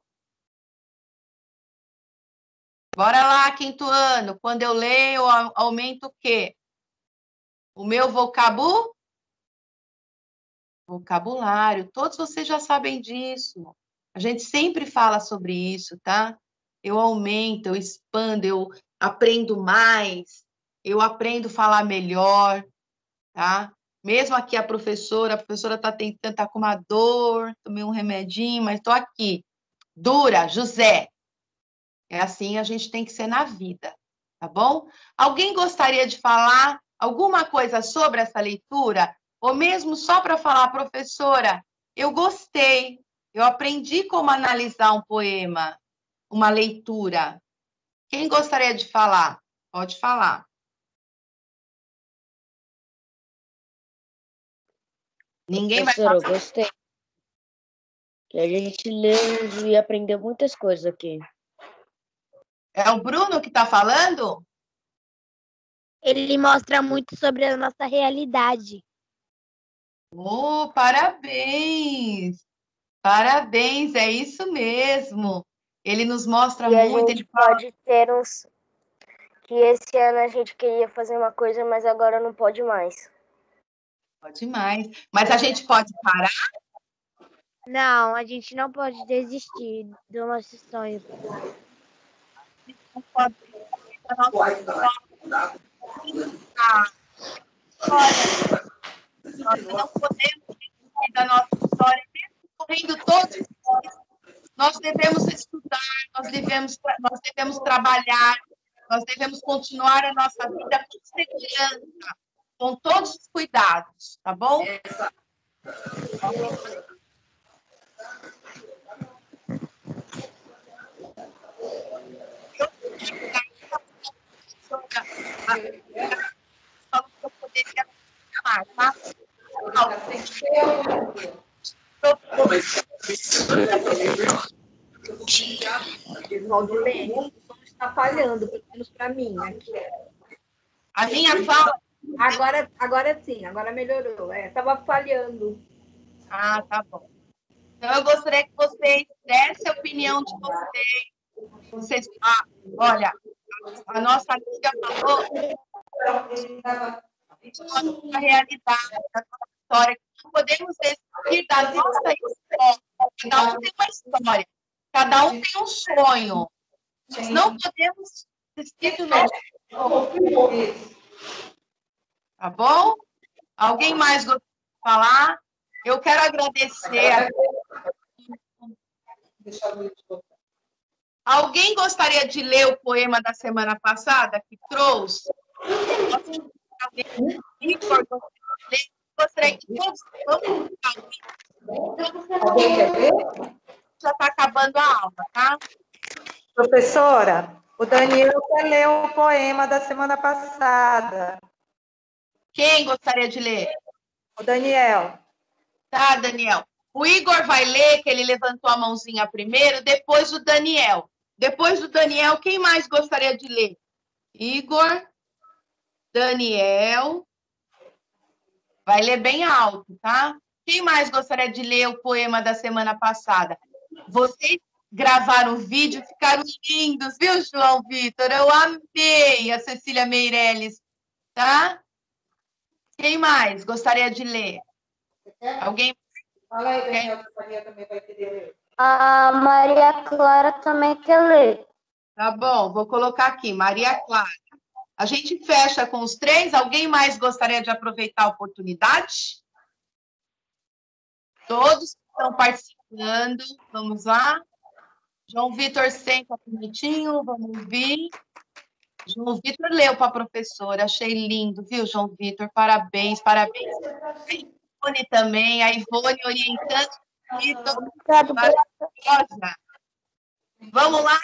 Bora lá, quinto ano. Quando eu leio, eu aumento o quê? O meu vocabulário. Vocabulário, todos vocês já sabem disso. A gente sempre fala sobre isso, tá? Eu aumento, eu expando, eu aprendo mais, eu aprendo a falar melhor, tá? Mesmo aqui a professora, a professora está tentando, tá com uma dor, tomei um remedinho, mas estou aqui. Dura, José. É assim a gente tem que ser na vida, tá bom? Alguém gostaria de falar alguma coisa sobre essa leitura? Ou mesmo só para falar, professora, eu gostei, eu aprendi como analisar um poema, uma leitura. Quem gostaria de falar? Pode falar. Ninguém vai Professora, falar. eu gostei. Que a gente leu e aprendeu muitas coisas aqui. É o Bruno que está falando? Ele mostra muito sobre a nossa realidade. Oh, parabéns! Parabéns, é isso mesmo. Ele nos mostra E a muito, gente ele fala. pode ter uns. Que esse ano a gente queria fazer uma coisa, mas agora não pode mais. Pode mais. Mas a gente pode parar? Não, a gente não pode desistir do nosso sonho. Não pode desistir da nossa história. Nós não podemos desistir da nossa história, mesmo correndo todos os dias. Nós devemos estudar, nós devemos, nós devemos trabalhar, nós devemos continuar a nossa vida com segurança, com todos os cuidados, tá bom? Eu poderia falar, tá? Valdilene, o som está falhando, pelo menos para mim. Aqui. A minha fala. Agora, agora sim, agora melhorou. Estava é, falhando. Ah, tá bom. Então, eu gostaria que vocês dessem a opinião de vocês. Vocês, ah, olha, a nossa amiga falou a realidade, da nossa história, que não podemos desistir da nossa história. Cada um tem uma história, cada um tem um sonho. Nós não podemos desistir do nosso sonho. Tá bom? Alguém mais gostaria de falar? Eu quero agradecer. A... Alguém gostaria de ler o poema da semana passada que trouxe? Alguém gostaria que todos vamos já está acabando a aula, tá? Professora, o Daniel quer ler o poema da semana passada. Quem gostaria de ler? O Daniel. Tá, Daniel. O Igor vai ler, que ele levantou a mãozinha primeiro, depois o Daniel. Depois do Daniel, quem mais gostaria de ler? Igor, Daniel. Vai ler bem alto, tá? Quem mais gostaria de ler o poema da semana passada? Vocês gravaram o vídeo, ficaram lindos, viu, João Vitor? Eu amei a Cecília Meirelles, tá? Quem mais gostaria de ler? Alguém? Fala aí, Daniel, que a Maria também vai querer ler. A Maria Clara também quer ler. Tá bom, vou colocar aqui, Maria Clara. A gente fecha com os três. Alguém mais gostaria de aproveitar a oportunidade? Todos que estão participando. Vamos lá. João Vitor, senta bonitinho, vamos ouvir. João Vitor leu para a professora, achei lindo, viu, João Vitor? Parabéns, parabéns. A Ivone também, a Ivone orientando o Vitor, maravilhosa. Vamos lá,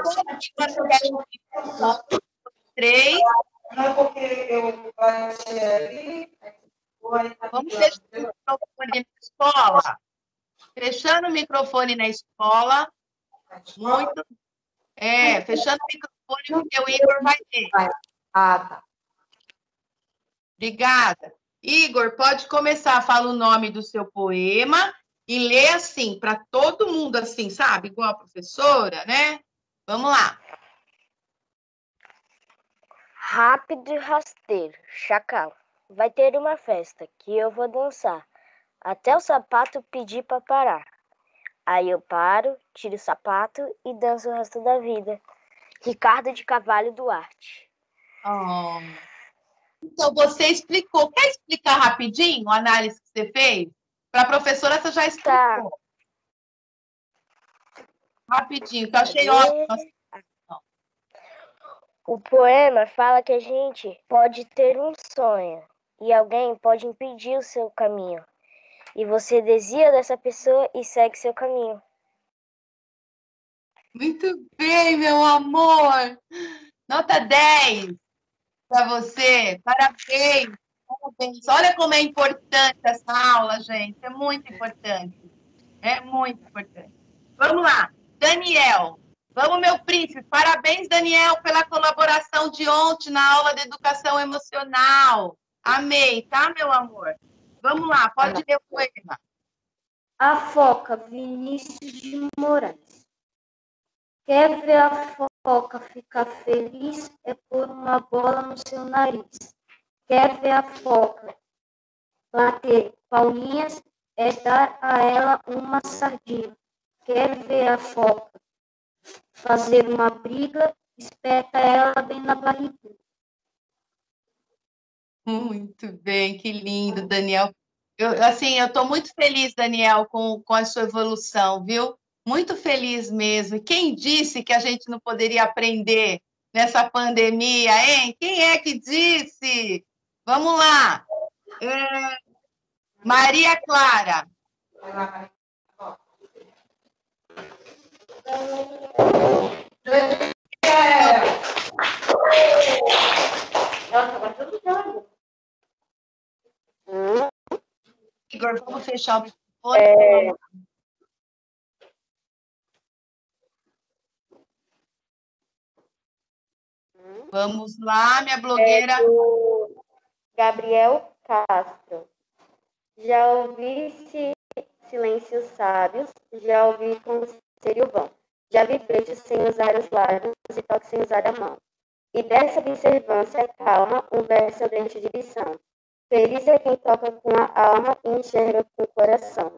três. Não, porque eu passei ali. Vamos fechar o microfone na escola. Fechando o microfone na escola. Muito. É, fechando o microfone, porque o Igor vai ler. Ah, tá. Obrigada. Igor, pode começar. Fala o nome do seu poema e lê assim, para todo mundo, assim, sabe? Igual a professora, né? Vamos lá. Rápido e rasteiro, chacal. Vai ter uma festa que eu vou dançar, até o sapato pedir para parar. Aí eu paro, tiro o sapato e danço o resto da vida. Ricardo de Carvalho Duarte. Oh. Então, você explicou. Quer explicar rapidinho a análise que você fez? Para a professora, você já explicou. Tá. Rapidinho, que eu achei ótimo. O poema fala que a gente pode ter um sonho e alguém pode impedir o seu caminho. E você desvia dessa pessoa e segue seu caminho. Muito bem, meu amor. Nota dez para você. Parabéns. Parabéns. Olha como é importante essa aula, gente. É muito importante. É muito importante. Vamos lá. Daniel. Vamos, meu príncipe. Parabéns, Daniel, pela colaboração de ontem na aula de educação emocional. Amei, tá, meu amor? Vamos lá, pode ler o poema. A foca, Vinícius de Moraes. Quer ver a foca ficar feliz? É pôr uma bola no seu nariz. Quer ver a foca bater palminhas? É dar a ela uma sardinha. Quer ver a foca fazer uma briga? Espeta ela bem na barriga. Muito bem, que lindo, Daniel. Eu, assim, eu estou muito feliz, Daniel, com, com a sua evolução, viu? Muito feliz mesmo. E quem disse que a gente não poderia aprender nessa pandemia, hein? Quem é que disse? Vamos lá. É, Maria Clara. Igor, vamos fechar o microfone. É... Vamos lá, minha blogueira. É do Gabriel Castro. Já ouvi silêncios sábios, já ouvi conselho bom. Já vi peixe sem usar os lábios e toque sem usar a mão. E dessa observância calma, um verso dente de lição. Feliz é quem toca com a alma e enxerga com o coração.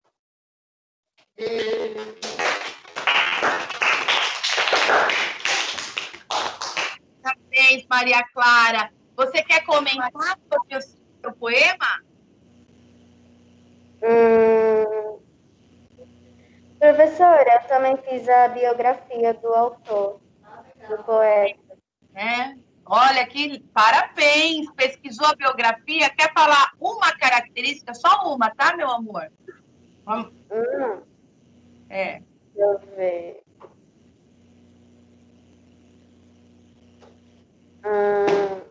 Parabéns, Maria Clara. Você quer comentar sobre o seu poema? Hum... Professora, eu também fiz a biografia do autor, do poeta. É. Olha, que parabéns! Pesquisou a biografia. Quer falar uma característica? Só uma, tá, meu amor? Vamos. Hum, É. deixa eu ver. Hum,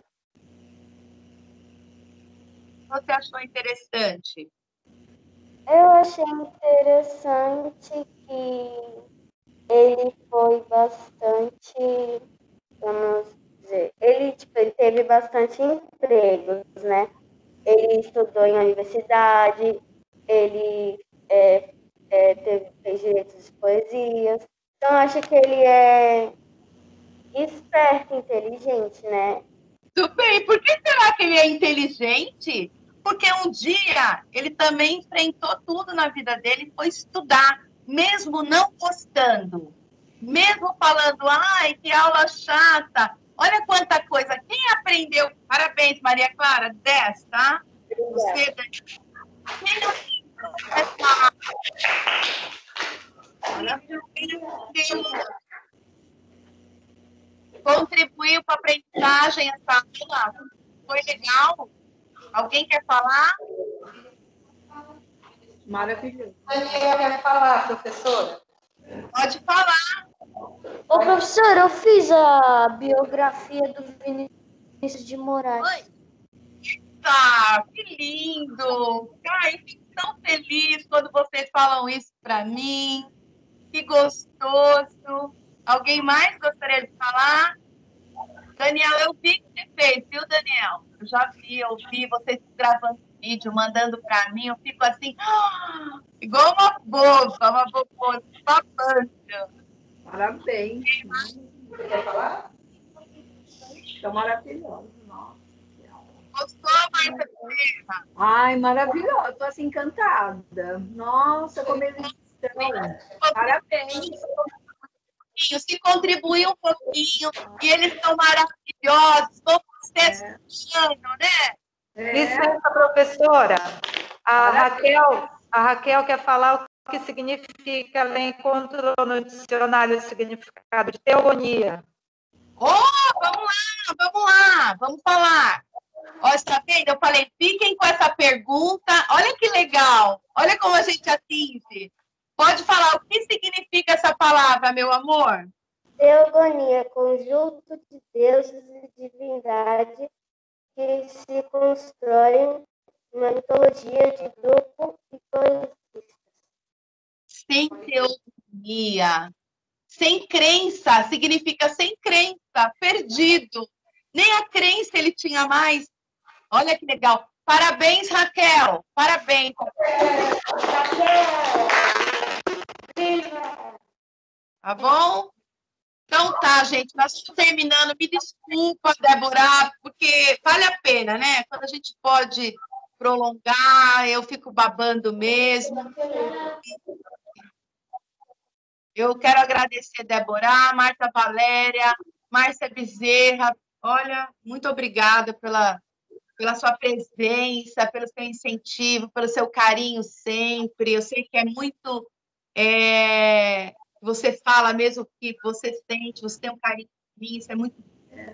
O que você achou interessante? eu achei interessante que ele foi bastante, vamos dizer, ele, tipo, ele teve bastante empregos, né? Ele estudou em universidade, ele é, é, teve, fez direitos de poesias. Então, eu acho que ele é esperto, inteligente, né? Tudo bem. Por que será que ele é inteligente? Porque um dia ele também enfrentou tudo na vida dele e foi estudar, mesmo não gostando. Mesmo falando, ai, que aula chata. Olha quanta coisa. Quem aprendeu? Parabéns, Maria Clara, dez, tá? Você, quem aprendeu essa aula? Olha, meu Deus. contribuiu para a aprendizagem essa aula? Foi legal? Alguém quer falar? Maravilhoso. Daniela quer falar, professora? Pode falar. Ô, professor, eu fiz a biografia do Vinícius de Moraes. Tá, que lindo! Ai, fico tão feliz quando vocês falam isso para mim. Que gostoso! Alguém mais gostaria de falar? Daniel, eu vi que você fez, viu, Daniel? Eu já vi, eu vi vocês gravando vídeo, mandando para mim, eu fico assim, ah, igual uma boba, uma boba, babando. Parabéns. Quer falar? Tá maravilhoso, nossa. Gostou, Marta Bezerra? Ai, maravilhoso, estou assim encantada. Nossa, como eles estão. Parabéns. Se contribuir um pouquinho, e eles são maravilhosos, como vocês É. chamam, né? É. Licença, professora. A Raquel, a Raquel quer falar o que significa, ela encontrou no dicionário o significado de teogonia. Oh, vamos lá, vamos lá, vamos falar. Olha, está vendo? Eu falei, fiquem com essa pergunta. Olha que legal. Olha como a gente atinge. Pode falar o que significa essa palavra, meu amor? Teogonia, conjunto de deuses e divindade que se constroem uma mitologia de grupo e coexistem. Sem teogonia. Sem crença. Significa sem crença. Perdido. Nem a crença ele tinha mais. Olha que legal. Parabéns, Raquel. Parabéns. Tá bom? Então tá, gente. Nós estamos terminando. Me desculpa, Débora, porque vale a pena, né? Quando a gente pode prolongar, eu fico babando mesmo. Eu quero agradecer, Débora, Marta Valéria, Márcia Bezerra. Olha, muito obrigada pela, pela sua presença, pelo seu incentivo, pelo seu carinho sempre. Eu sei que é muito... É, você fala mesmo que você sente, você tem um carinho por mim, isso é muito...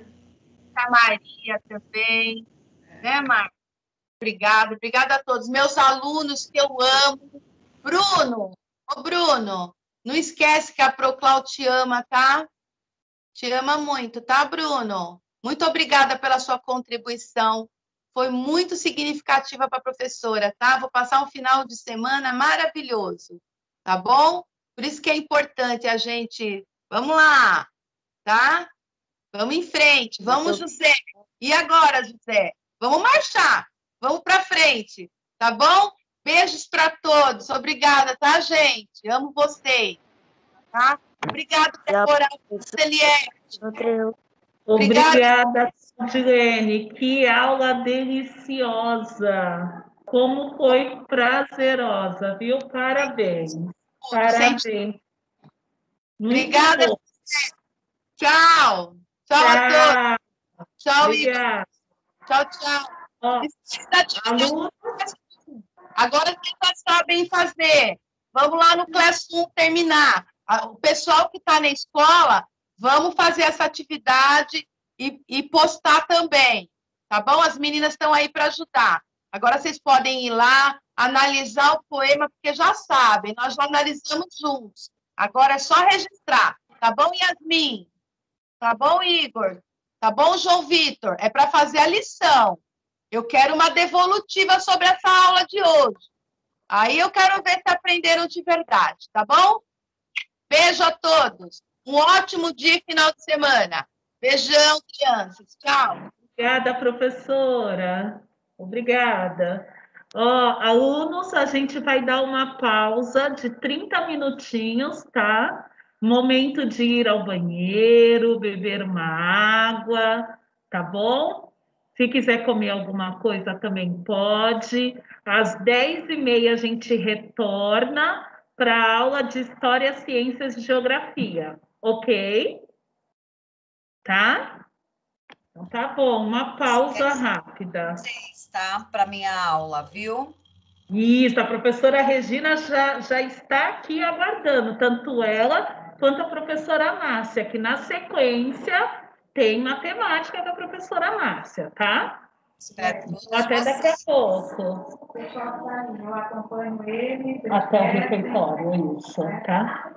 A Maria também, né, Marta? Obrigada, obrigada a todos. Meus alunos que eu amo. Bruno, ô Bruno, não esquece que a Proclau te ama, tá? Te ama muito, tá, Bruno? Muito obrigada pela sua contribuição. Foi muito significativa para a professora, tá? Vou passar um final de semana maravilhoso, tá bom? Por isso que é importante a gente... Vamos lá, tá? Vamos em frente. Vamos, José. E agora, José? Vamos marchar. Vamos para frente, tá bom? Beijos para todos. Obrigada, tá, gente? Amo vocês. Tá? Obrigada, Débora. Eliette. Obrigada, Silene. Que aula deliciosa. Como foi prazerosa, viu? Parabéns. Parabéns. Obrigada. Tchau. Tchau, tchau a todos. Tchau, Igor. Tchau, tchau. Oh, aluno... Agora vocês já sabem fazer. Vamos lá no Classroom terminar. O pessoal que está na escola, vamos fazer essa atividade e, e postar também, tá bom? As meninas estão aí para ajudar. Agora vocês podem ir lá, analisar o poema, porque já sabem, nós já analisamos juntos. Agora é só registrar, tá bom, Yasmin? Tá bom, Igor? Tá bom, João Vitor? É para fazer a lição. Eu quero uma devolutiva sobre essa aula de hoje. Aí eu quero ver se aprenderam de verdade, tá bom? Beijo a todos. Um ótimo dia e final de semana. Beijão, crianças. Tchau. Obrigada, professora. Obrigada. Ó, alunos, a gente vai dar uma pausa de trinta minutinhos, tá? Momento de ir ao banheiro, beber uma água, tá bom? Se quiser comer alguma coisa, também pode. Às dez e meia, a gente retorna para a aula de História, Ciências e Geografia, ok? Tá? Então, tá bom. Uma pausa rápida. Tá? Para minha aula, viu? Isso, a professora Regina já, já está aqui aguardando, tanto ela quanto a professora Márcia, que na sequência tem matemática da professora Márcia, tá? Espero todos Até daqui a vocês. pouco. Eu acompanho ele. Até o refeitório, isso, tá?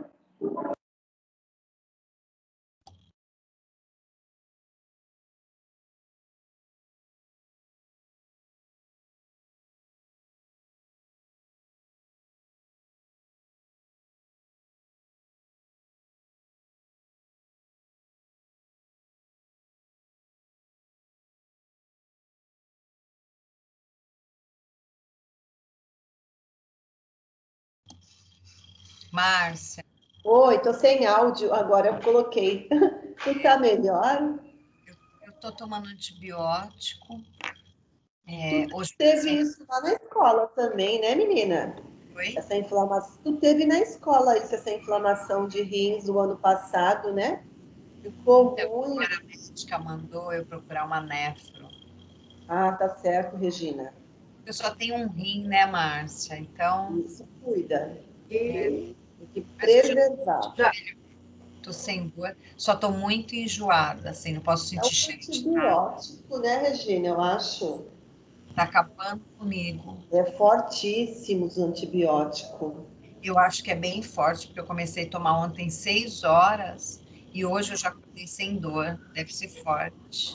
Márcia, Oi, tô sem áudio, agora eu coloquei. Tu tá melhor? eu tô tomando antibiótico. É, Tu hoje teve pensei, isso lá na escola também, né, menina? foi? Essa inflamação. Tu teve na escola isso, essa inflamação de rins o ano passado, né? Ficou Então, ruim. agora a médica mandou eu procurar uma nefro. Ah, tá certo, Regina. Eu só tenho um rim, né, Márcia? Então, Isso, cuida. é, Tem que mas eu já preservar. tô sem dor, só tô muito enjoada, assim, não posso É um sentir cheiro de nada. antibiótico, né, Regina? Eu acho. Tá acabando comigo. É fortíssimo os antibióticos. Eu acho que é bem forte, porque eu comecei a tomar ontem seis horas e hoje eu já acordei sem dor. Deve ser forte.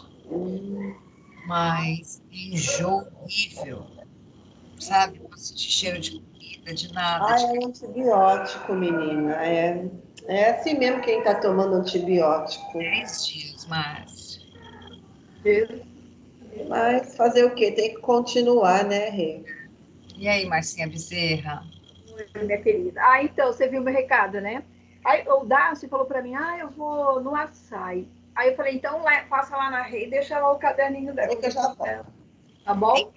Mas enjoo horrível, sabe? Não posso sentir cheiro de comida, de nada. Ah, De é um antibiótico, menina. É, é assim mesmo quem tá tomando antibiótico. dez dias, Márcia. Mas fazer o quê? Tem que continuar, né, Rê? E aí, Marcinha Bezerra? Oi, minha querida. Ah, então, você viu meu recado, né? Aí o Darcy falou para mim, ah, eu vou no açaí. Aí eu falei, então lá, passa lá na rede, deixa lá o caderninho dela. É que eu já volto. Tá bom?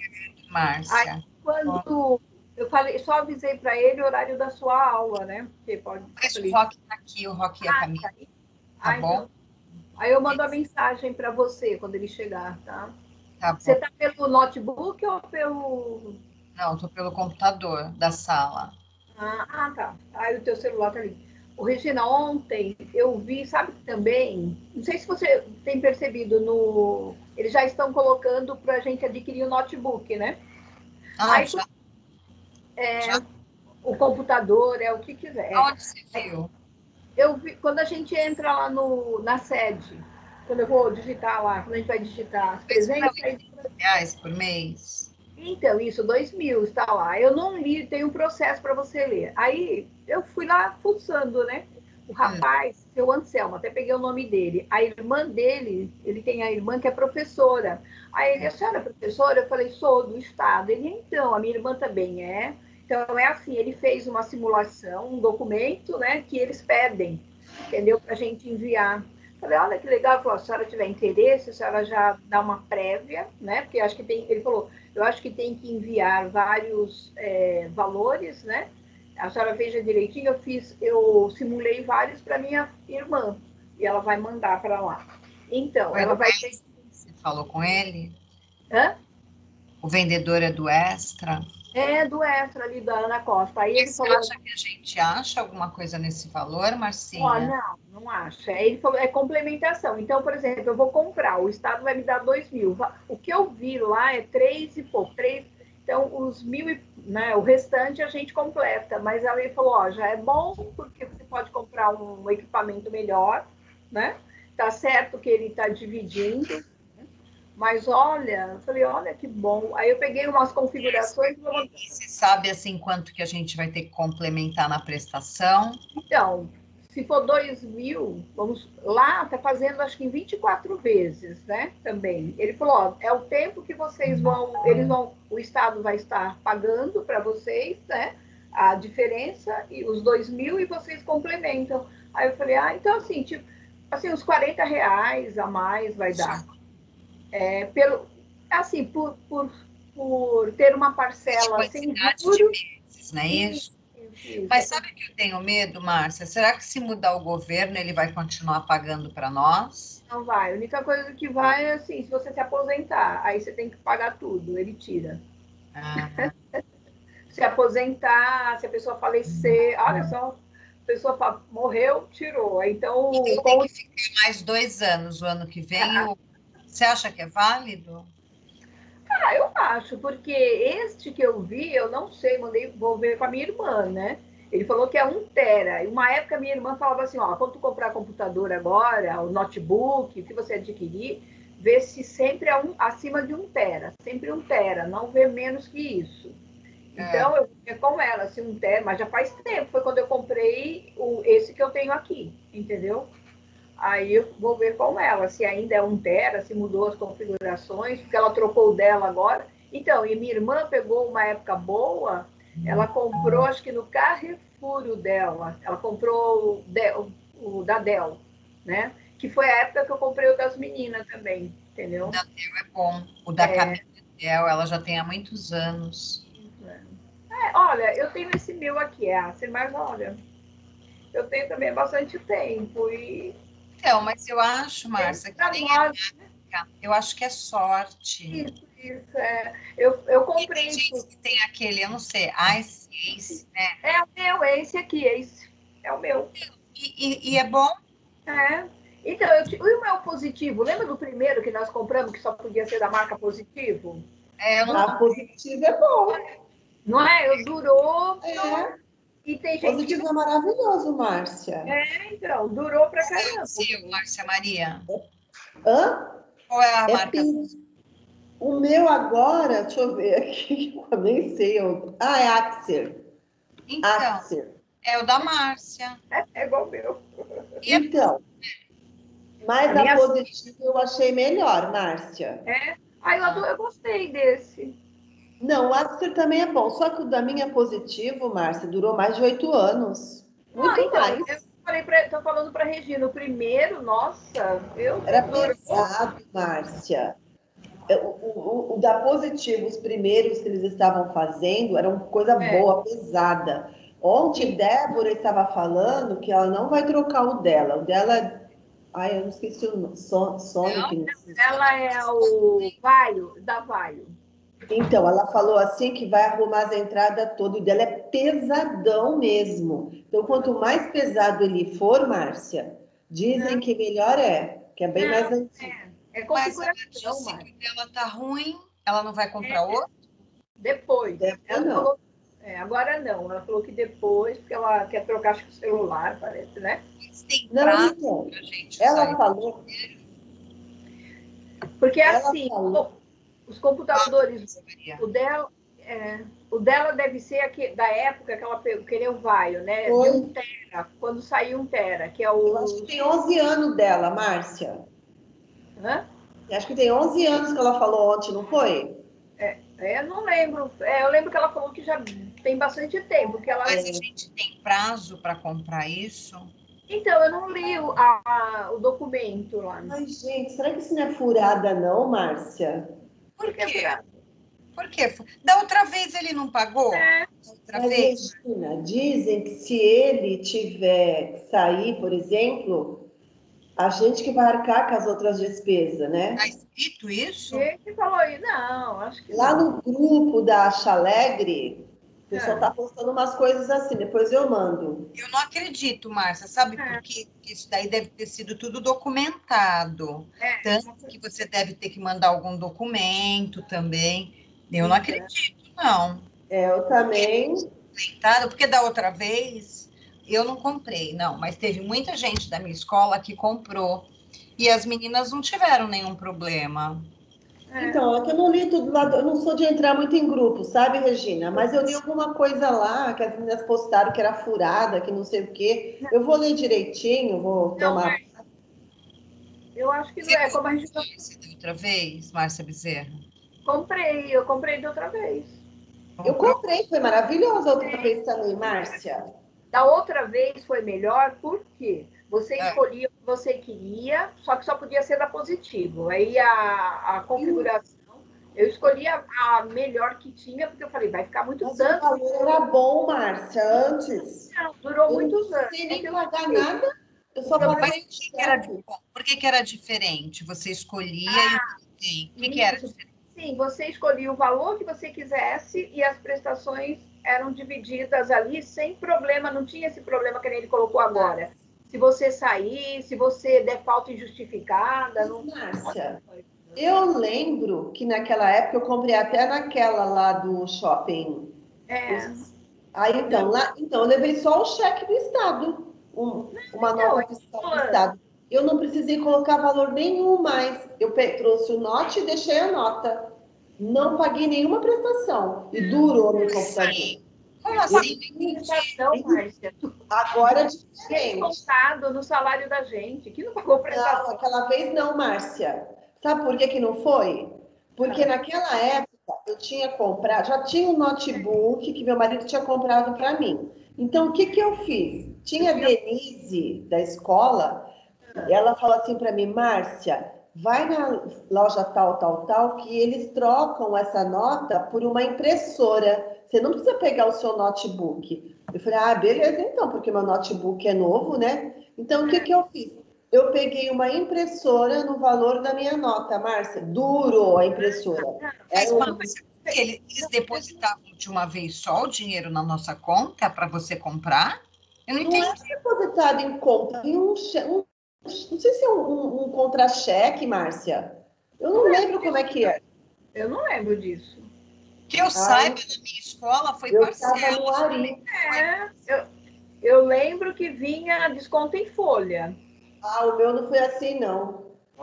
Aí Márcia. quando eu falei, só avisei para ele o horário da sua aula, né? Porque pode. Mas o falei, Rock tá aqui, o Rock e a ah, Camila, tá aí. tá Ah, bom? então. Aí eu mando a mensagem para você quando ele chegar, tá? Tá Você bom. tá pelo notebook ou pelo. Não, tô pelo computador da sala. Ah, ah, tá. Aí o teu celular tá ali. O Regina, ontem eu vi, sabe também, não sei se você tem percebido, no, eles já estão colocando para a gente adquirir o notebook, né? Ah, Aí já, é, já. o computador, é o que quiser. É. Aonde você viu? Eu vi, quando a gente entra lá no, na sede, quando eu vou digitar lá, quando a gente vai digitar as Dois mil presenças, e aí vinte reais por mês? então, isso, dois mil está lá. Eu não li, tem um processo para você ler. Aí eu fui lá fuçando, né? O rapaz, seu Anselmo, até peguei o nome dele. A irmã dele, ele tem a irmã que é professora. Aí ele, a senhora é professora? Eu falei, sou do Estado. Ele, então, a minha irmã também é. Então, é assim, ele fez uma simulação, um documento, né, que eles pedem, entendeu? Para a gente enviar. Falei, olha que legal, falou, se a senhora tiver interesse, a senhora já dá uma prévia, né? Porque acho que tem, ele falou, eu acho que tem que enviar vários é, valores, né? A senhora veja direitinho, eu fiz, eu simulei vários para minha irmã e ela vai mandar para lá. Então, Foi ela do vai ter. Extra? Você falou com ele? Hã? O vendedor é do Extra? É do Extra ali da Ana Costa. Aí ele Você falou. acha que a gente acha alguma coisa nesse valor, Ó, Marcinha? não, não acho. Aí ele falou, é complementação. Então, por exemplo, eu vou comprar, o Estado vai me dar dois mil. O que eu vi lá é três e pouco, três. Então, os mil e, né, o restante a gente completa. Mas ela ele falou, ó, já é bom, porque você pode comprar um equipamento melhor, né? Tá certo que ele está dividindo. Mas olha, eu falei, olha que bom. Aí eu peguei umas configurações. E você sabe, assim, quanto que a gente vai ter que complementar na prestação? Então, se for dois mil, vamos lá, está fazendo acho que em vinte e quatro vezes, né? Também. Ele falou: ó, é o tempo que vocês vão, eles vão, o Estado vai estar pagando para vocês, né? A diferença e os dois mil e vocês complementam. Aí eu falei: ah, então assim, tipo, assim, uns quarenta reais a mais vai dar. É, pelo, assim, por, por, por ter uma parcela sem juros. Meses, não é isso? Mas sabe que eu tenho medo, Márcia? Será que se mudar o governo, ele vai continuar pagando para nós? Não vai. A única coisa que vai é assim, se você se aposentar, aí você tem que pagar tudo, ele tira. Ah. Se aposentar, se a pessoa falecer, olha só, pessoa fala, morreu, tirou. Então, Então com... tem que ficar mais dois anos o ano que vem. Ah. Você acha que é válido? Ah, eu acho, porque este que eu vi, eu não sei, mandei, vou ver com a minha irmã, né? Ele falou que é um tera. E uma época minha irmã falava assim, ó, quando tu comprar computador agora, o notebook, o que você adquirir, vê se sempre é um, acima de um tera, sempre um tera, não vê menos que isso. Então, é. eu via com ela, assim, um tera, mas já faz tempo, foi quando eu comprei o, esse que eu tenho aqui, entendeu? Aí eu vou ver com ela, se ainda é um tera, se mudou as configurações, porque ela trocou o dela agora. Então, e minha irmã pegou uma época boa, ela comprou, acho que no Carrefour o dela, ela comprou o, Dell, o da Dell, né? Que foi a época que eu comprei o das meninas também, entendeu? O da Dell é bom, o da é. Camila Dell, ela já tem há muitos anos. É, olha, eu tenho esse meu aqui, é Acer, mas olha, eu tenho também há bastante tempo e... Então, mas eu acho, Márcia, que nem nós, é eu acho que é sorte. Isso, isso, é. Eu, eu comprei... E tem gente que tem aquele, eu não sei, Ice, Ace, né? É o meu, é esse aqui, é esse. É o meu. E, e, e é bom? É. Então, eu, o meu positivo, lembra do primeiro que nós compramos, que só podia ser da marca Positivo? É, eu não... A Positivo é bom. Não é? Eu durou... É. E tem gente Positivo que... é maravilhoso, Márcia. É, então, durou pra caramba. Qual é o seu, Márcia Maria? Hã? Qual é a é marca? Pin... O meu agora, deixa eu ver aqui, eu nem sei. Eu... Ah, é Acer. Então, Acer. é o da Márcia. É, é igual o meu. E então, é... mas a, a Positivo eu achei melhor, Márcia. É? Ah, eu, adoro, eu gostei desse. Não, o Acer também é bom, só que o da minha Positivo, Márcia, durou mais de oito anos. Muito ah, então, mais. Eu falei pra, tô falando para a Regina, o primeiro, nossa, eu... Era pesado, Márcia. O, o, o da Positivo, os primeiros que eles estavam fazendo, era uma coisa é. boa, pesada. Ontem, Débora estava falando que ela não vai trocar o dela. O dela... Ai, eu não esqueci o nome. Son, Sonic. Ela é o Vaio, da Vaio. Então, ela falou assim que vai arrumar as entradas todas. O dela é pesadão mesmo. Então, quanto mais pesado ele for, Márcia, dizem não. que melhor é. Que é bem não, mais antigo. É, é configuração, mas se ela tá ruim, ela não vai comprar é. outro? Depois. Depois ela não. Falou, é, agora não. Ela falou que depois, porque ela quer trocar acho que o celular, parece, né? Tem não, então, ela falou... Porque ela assim, falou... os computadores, ah, o dela... É, o dela deve ser aqui, da época que ela pegou, que nem o Vaio, né? De um tera, quando saiu um tera, que é o... Eu acho que tem onze anos dela, Márcia. Hã? Acho que tem onze anos que ela falou ontem, não foi? É, eu não lembro. É, eu lembro que ela falou que já tem bastante tempo. Que ela... Mas a gente tem prazo para comprar isso? Então, eu não li o, a, a, o documento lá. Mas, gente, será que isso não é furada, não, Márcia? Por quê? Por quê? Da outra vez ele não pagou? É. Outra Mas, vez? Regina, dizem que se ele tiver que sair, por exemplo, a gente que vai arcar com as outras despesas, né? Está escrito isso? Quem falou aí? Não, acho que Lá não. no grupo da Acha Alegre, o pessoal está é. postando umas coisas assim, depois eu mando. Eu não acredito, Márcia, sabe é. por quê? Porque isso daí deve ter sido tudo documentado. É. Tanto que você deve ter que mandar algum documento também. Eu não acredito, não. É, eu também. Porque da outra vez eu não comprei, não, mas teve muita gente da minha escola que comprou. E as meninas não tiveram nenhum problema. É. Então, é que eu não li tudo lá, eu não sou de entrar muito em grupo, sabe, Regina? Mas eu li alguma coisa lá que as meninas postaram que era furada, que não sei o quê. Eu vou ler direitinho, vou não, tomar. Mas... Eu acho que não é como a gente. De outra vez, Márcia Bezerra? Comprei, eu comprei de outra vez. Eu comprei, foi maravilhoso a outra é. vez também, Márcia. Da outra vez foi melhor, por quê? Você é. escolhia o que você queria, só que só podia ser da Positivo. Aí a, a configuração, eu escolhi a, a melhor que tinha, porque eu falei, vai ficar muito Mas tanto. O valor era bom, Márcia, antes. Não, durou eu muitos não anos. Sem nem pagar nada, eu só então, paguei. Por que, que, era, por que, que era diferente? Você escolhia ah, e o que, que era diferente? Sim, você escolhia o valor que você quisesse e as prestações eram divididas ali sem problema, não tinha esse problema que ele colocou agora. Se você sair, se você der falta injustificada... Não... Márcia, eu lembro que naquela época eu comprei até naquela lá do shopping. É. Aí então, lá, então eu levei só o cheque do Estado, um, uma nota fiscal do Estado. Eu não precisei colocar valor nenhum mais. Eu trouxe o note e deixei a nota. Não paguei nenhuma prestação. E durou no computador. Como assim? Prestação, Márcia? Agora é diferente. Descontado no salário da gente, que não pagou prestação. Não, aquela vez não, Márcia. Sabe por que que não foi? Porque ah. naquela época eu tinha comprado, já tinha um notebook que meu marido tinha comprado para mim. Então, o que que eu fiz? Tinha a Denise da escola, ela falou assim para mim, Márcia, vai na loja tal, tal, tal, que eles trocam essa nota por uma impressora. Você não precisa pegar o seu notebook. Eu falei, ah, beleza então, porque meu notebook é novo, né? Então, o que que eu fiz? Eu peguei uma impressora no valor da minha nota, Márcia. Durou a impressora. Mas, um... eles depositavam de uma vez só o dinheiro na nossa conta para você comprar? Eu não, não entendi. Não é depositado em conta. Em um, um, não sei se é um, um, um contra-cheque, Márcia. Eu não, não lembro como é que é. Eu não lembro disso. Que eu Ai, saiba, na minha escola foi eu parcela. No Ari. É, eu, eu lembro que vinha desconto em folha. Ah, o meu não foi assim, não.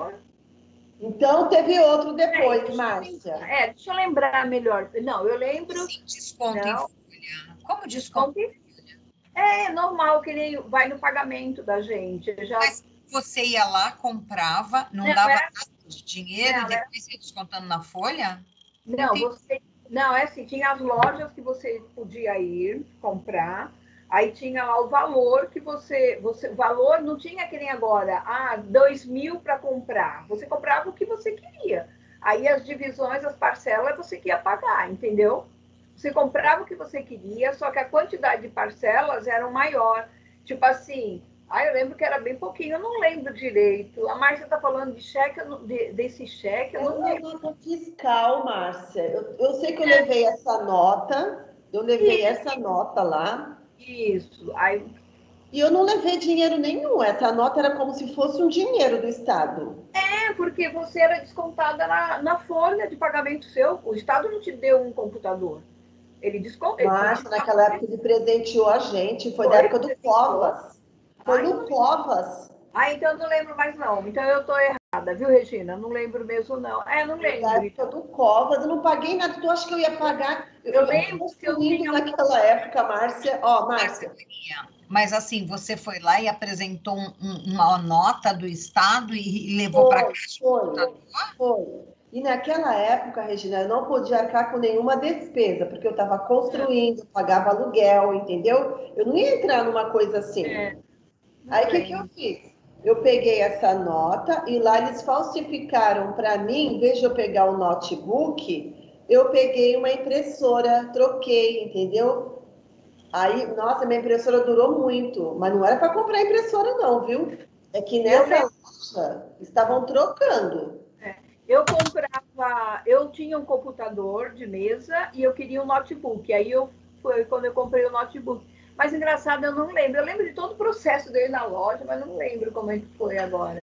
Então, teve outro depois, é, Márcia. É, deixa eu lembrar melhor. Não, eu lembro... Sim, desconto não. Em folha. Como desconto? desconto em folha? É normal que ele vai no pagamento da gente. Já... Mas você ia lá, comprava, não, não dava era... nada de dinheiro não, e depois ia descontando na folha? Não, você... Não, é assim, tinha as lojas que você podia ir comprar, aí tinha lá o valor que você, você o valor não tinha que nem agora, ah, dois mil para comprar, você comprava o que você queria, aí as divisões, as parcelas, você que ia pagar, entendeu? Você comprava o que você queria, só que a quantidade de parcelas era maior, tipo assim, ah, eu lembro que era bem pouquinho, eu não lembro direito. A Márcia está falando de cheque, de, desse cheque, eu não lembro. É uma nota fiscal, Márcia. Eu, eu sei que eu levei essa nota, eu levei Isso. essa nota lá. Isso. Aí... E eu não levei dinheiro nenhum. Essa nota era como se fosse um dinheiro do Estado. É, porque você era descontada na, na folha de pagamento seu. O Estado não te deu um computador. Ele descontou. Márcia, naquela época ele presenteou a gente. Foi, foi da época do Covas. Foi no Covas. Ah, então eu não lembro mais, não. Então eu tô errada, viu, Regina? Não lembro mesmo, não. É, não lembro. Na época do Covas, eu não paguei nada. Tu acha que eu ia pagar? Eu, eu lembro que eu tinha... naquela época, Márcia. Ó, Márcia. Mas assim, você foi lá e apresentou um, uma nota do Estado e levou para cá? Foi, foi. E naquela época, Regina, eu não podia arcar com nenhuma despesa, porque eu estava construindo, eu pagava aluguel, entendeu? Eu não ia entrar numa coisa assim. É. Aí, o que, que eu fiz? Eu peguei essa nota e lá eles falsificaram para mim, em vez de eu pegar o notebook, eu peguei uma impressora, troquei, entendeu? Aí, nossa, minha impressora durou muito, mas não era para comprar impressora não, viu? É que nessa loja estavam trocando. É. Eu comprava, eu tinha um computador de mesa e eu queria um notebook, aí eu, foi quando eu comprei o notebook. Mas, engraçado, eu não lembro. Eu lembro de todo o processo dele na loja, mas não lembro como é que foi agora.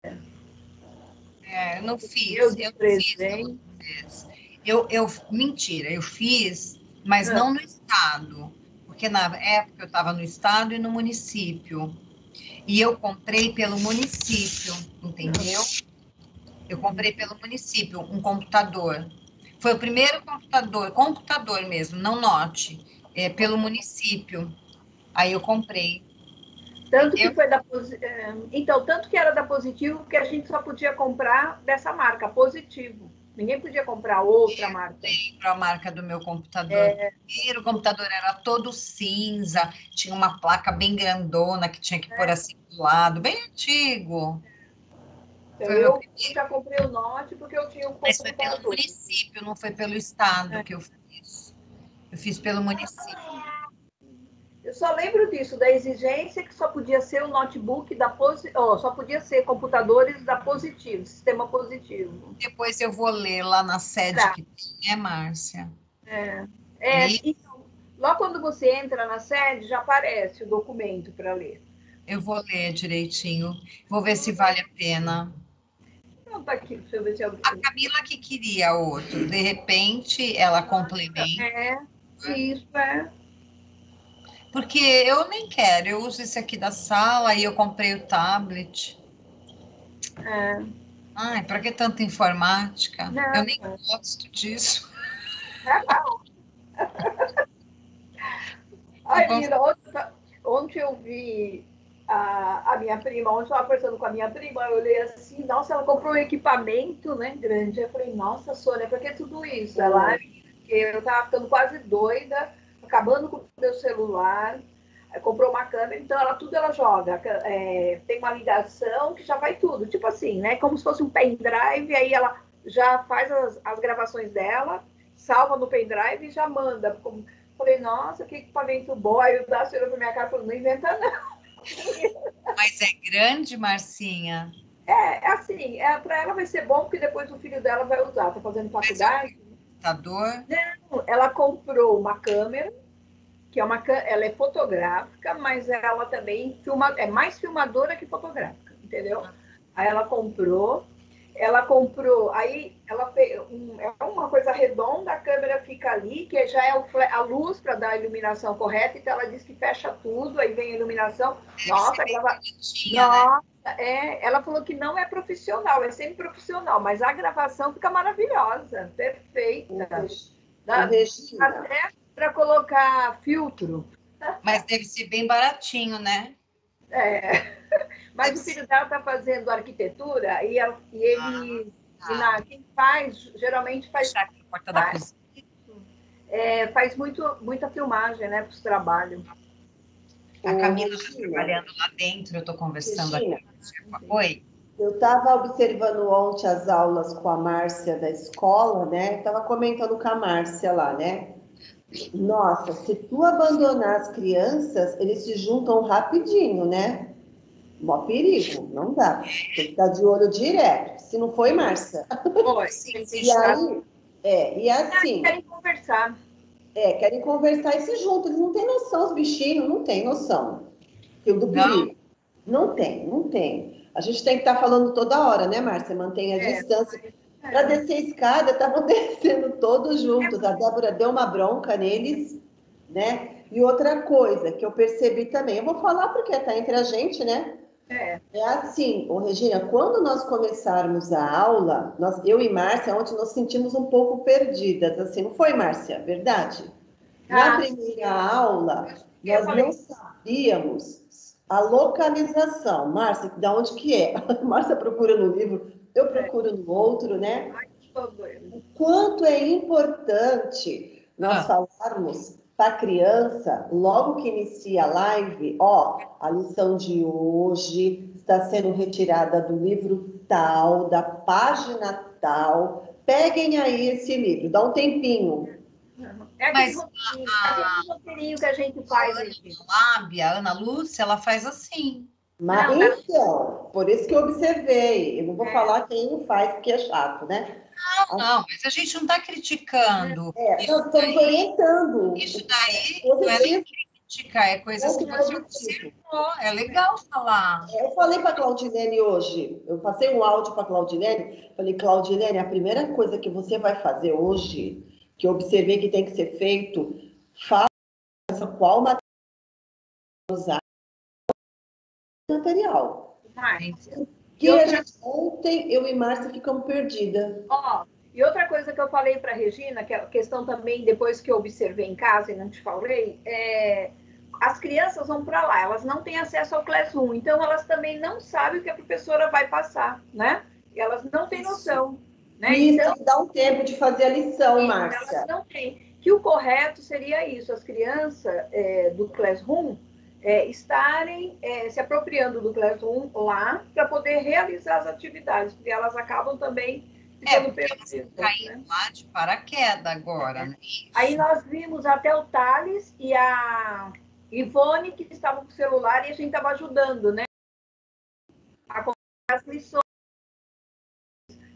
É, eu não fiz. Eu, eu presente. fiz. Eu, eu, mentira, eu fiz, mas ah. não no Estado. Porque, na época, eu estava no Estado e no município. E eu comprei pelo município, entendeu? Eu comprei pelo município um computador. Foi o primeiro computador, computador mesmo, não note, é, pelo município. Aí eu comprei. Tanto que eu... foi da então, tanto que era da Positivo que a gente só podia comprar dessa marca, Positivo. Ninguém podia comprar outra eu marca. Lembro a marca do meu computador. É... O computador era todo cinza, tinha uma placa bem grandona que tinha que é. pôr assim do lado, bem antigo. Então, eu meu... já comprei o Note porque eu tinha um computador. Mas foi pelo município, não foi pelo Estado é. que eu fiz. Eu fiz pelo município. Eu só lembro disso, da exigência que só podia ser o notebook da Positivo, oh, só podia ser computadores da Positivo, sistema Positivo. Depois eu vou ler lá na sede tá. que tem, né, Márcia? É, é então, Logo quando você entra na sede, já aparece o documento para ler. Eu vou ler direitinho. Vou ver se vale a pena. Não, tá aqui, deixa eu ver se eu... A Camila que queria outro. De repente, ela complementa. É, isso, é. Porque eu nem quero. Eu uso esse aqui da sala e eu comprei o tablet. É. Ai, para que tanta informática? Não. Eu nem gosto disso. Ai, menina, ontem, ontem eu vi a, a minha prima, ontem eu estava conversando com a minha prima, eu olhei assim, nossa, ela comprou um equipamento, né, grande. Eu falei, nossa, Sônia, por que tudo isso? Ela, porque eu estava ficando quase doida, acabando com o meu celular, comprou uma câmera, então ela tudo ela joga. É, tem uma ligação que já vai tudo, tipo assim, né? Como se fosse um pendrive, aí ela já faz as, as gravações dela, salva no pendrive e já manda. Como, falei, nossa, que equipamento bom. Aí o Dácio olhou pra minha cara e falou, não inventa não. Mas é grande, Marcinha? É, é assim, é, para ela vai ser bom, porque depois o filho dela vai usar, tá fazendo faculdade. Computador? Não, ela comprou uma câmera, que é uma ela é fotográfica, mas ela também filma, é mais filmadora que fotográfica, entendeu? Aí ela comprou, ela comprou, aí ela fez um, é uma coisa redonda, a câmera fica ali, que já é o, a luz para dar a iluminação correta, então ela diz que fecha tudo, aí vem a iluminação. Deve Nossa, grava... Nossa, né? é, ela falou que não é profissional, é semi-profissional, mas a gravação fica maravilhosa, perfeita. Dá, até para colocar filtro. Mas deve ser bem baratinho, né? É. Mas o filho dela está fazendo arquitetura e, ela, e ele, ah, e na, quem faz, geralmente faz, a porta da faz, é, faz muito, muita filmagem, né, para os trabalhos. A Camila está trabalhando lá dentro, eu estou conversando Regina, aqui. Oi? Eu estava observando ontem as aulas com a Márcia da escola, né? Estava comentando com a Márcia lá, né? Nossa, se tu abandonar as crianças, eles se juntam rapidinho, né? Mó perigo, não dá. Tem que estar de olho direto. Se não foi, Márcia. Foi. E aí, é, e assim... Querem conversar. É, querem conversar e se juntam. Eles não têm noção, os bichinhos, não têm noção. Do perigo. Não, não tem, não tem. A gente tem que estar falando toda hora, né, Márcia? Mantenha a é, distância. É. Para descer a escada, estavam descendo todos juntos. É. A Débora deu uma bronca neles, né? E outra coisa que eu percebi também, eu vou falar porque está entre a gente, né? É, é assim, ô Regina, quando nós começarmos a aula, nós, eu e Márcia, ontem nós sentimos um pouco perdidas, assim, não foi, Márcia? Verdade? Na ah, primeira aula, nós não sabíamos a localização. Márcia, de onde que é? Márcia procura no livro, eu procuro no outro, né? O quanto é importante nós ah. falarmos para a criança, logo que inicia a live, ó, a lição de hoje está sendo retirada do livro tal, da página tal. Peguem aí esse livro, dá um tempinho. É aquele roteirinho, aquele roteirinho que a gente faz aqui. Lábia, a Ana Lúcia, ela faz assim. Mas, não, então, por isso que eu observei. Eu não vou é. falar quem faz, porque é chato, né? Não, não, mas a gente não está criticando. É, nós estamos orientando. Isso daí não é nem crítica, é coisas que você observou. É legal falar. É, eu falei para a Claudilene hoje, eu passei um áudio para a Claudilene, falei, Claudilene, a primeira coisa que você vai fazer hoje, que eu observei que tem que ser feito, fala qual material usar material. Mas, que outra... a gente, ontem eu e Márcia ficamos perdidas. Ó, e outra coisa que eu falei para a Regina, que é a questão também, depois que eu observei em casa e não te falei, é, as crianças vão para lá, elas não têm acesso ao Classroom, então elas também não sabem o que a professora vai passar, né? E elas não têm noção. Né? Isso, então, dá um tempo de fazer a lição, Márcia. Elas não têm. Que o correto seria isso, as crianças é, do Classroom é, estarem é, se apropriando do Classroom lá para poder realizar as atividades, porque elas acabam também ficando é, perdidas. Caindo né? lá de paraquedas agora. É. Né? Aí nós vimos até o Thales e a Ivone que estavam com o celular e a gente estava ajudando, né? A as lições.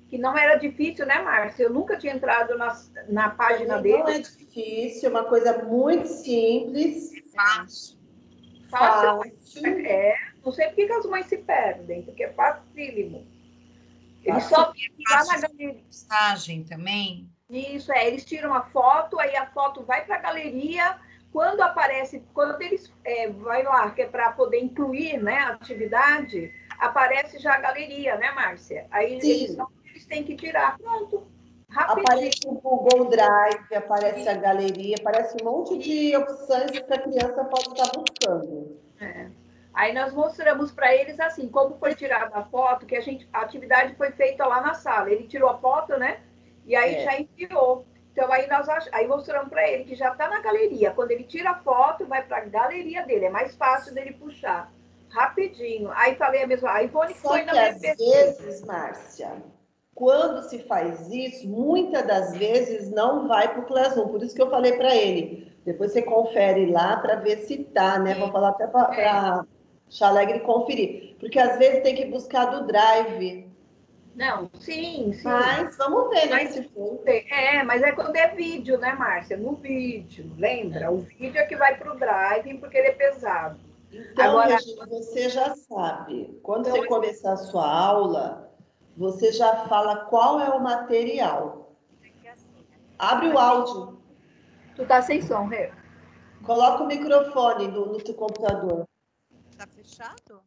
que não era difícil, né, Márcia? Eu nunca tinha entrado na, na página não, dele. Não é difícil, é uma coisa muito simples. Fácil. Fácil. Fácil. É, não sei por que as mães se perdem, porque é facílimo. Eles só ficam lá na galeria. Postagem também. Isso, é, eles tiram a foto, aí a foto vai para a galeria, quando aparece, quando eles é, vai lá, que é para poder incluir, né, a atividade, aparece já a galeria, né, Márcia? Aí eles, eles têm que tirar, pronto, rapidinho. Aparece o Google Drive, aparece a galeria, aparece um monte de opções que a criança pode estar buscando. É. Aí nós mostramos para eles assim, como foi tirada a foto, que a, gente, a atividade foi feita lá na sala. Ele tirou a foto, né? E aí é. já enviou. Então, aí nós aí mostramos para ele que já está na galeria. Quando ele tira a foto, vai para a galeria dele. É mais fácil dele puxar. Rapidinho. Aí falei a mesma... A Ivone Só foi que na minha às vezes, Márcia, quando se faz isso, muitas das vezes não vai para o Classroom. Por isso que eu falei para ele. Depois você confere lá para ver se tá, né? Vou falar até para a Chalegre conferir. Porque às vezes tem que buscar do Drive. Não, sim, sim. Mas vamos ver, né? Mas, se for. É, mas é quando é vídeo, né, Márcia? No vídeo, lembra? O vídeo é que vai para o Drive porque ele é pesado. Então, Agora, Regina, você já sabe. Quando então, você começar a sua aula, você já fala qual é o material. Abre o áudio. Tu tá sem som, Rê. Coloca o microfone no, no teu computador. Tá fechado?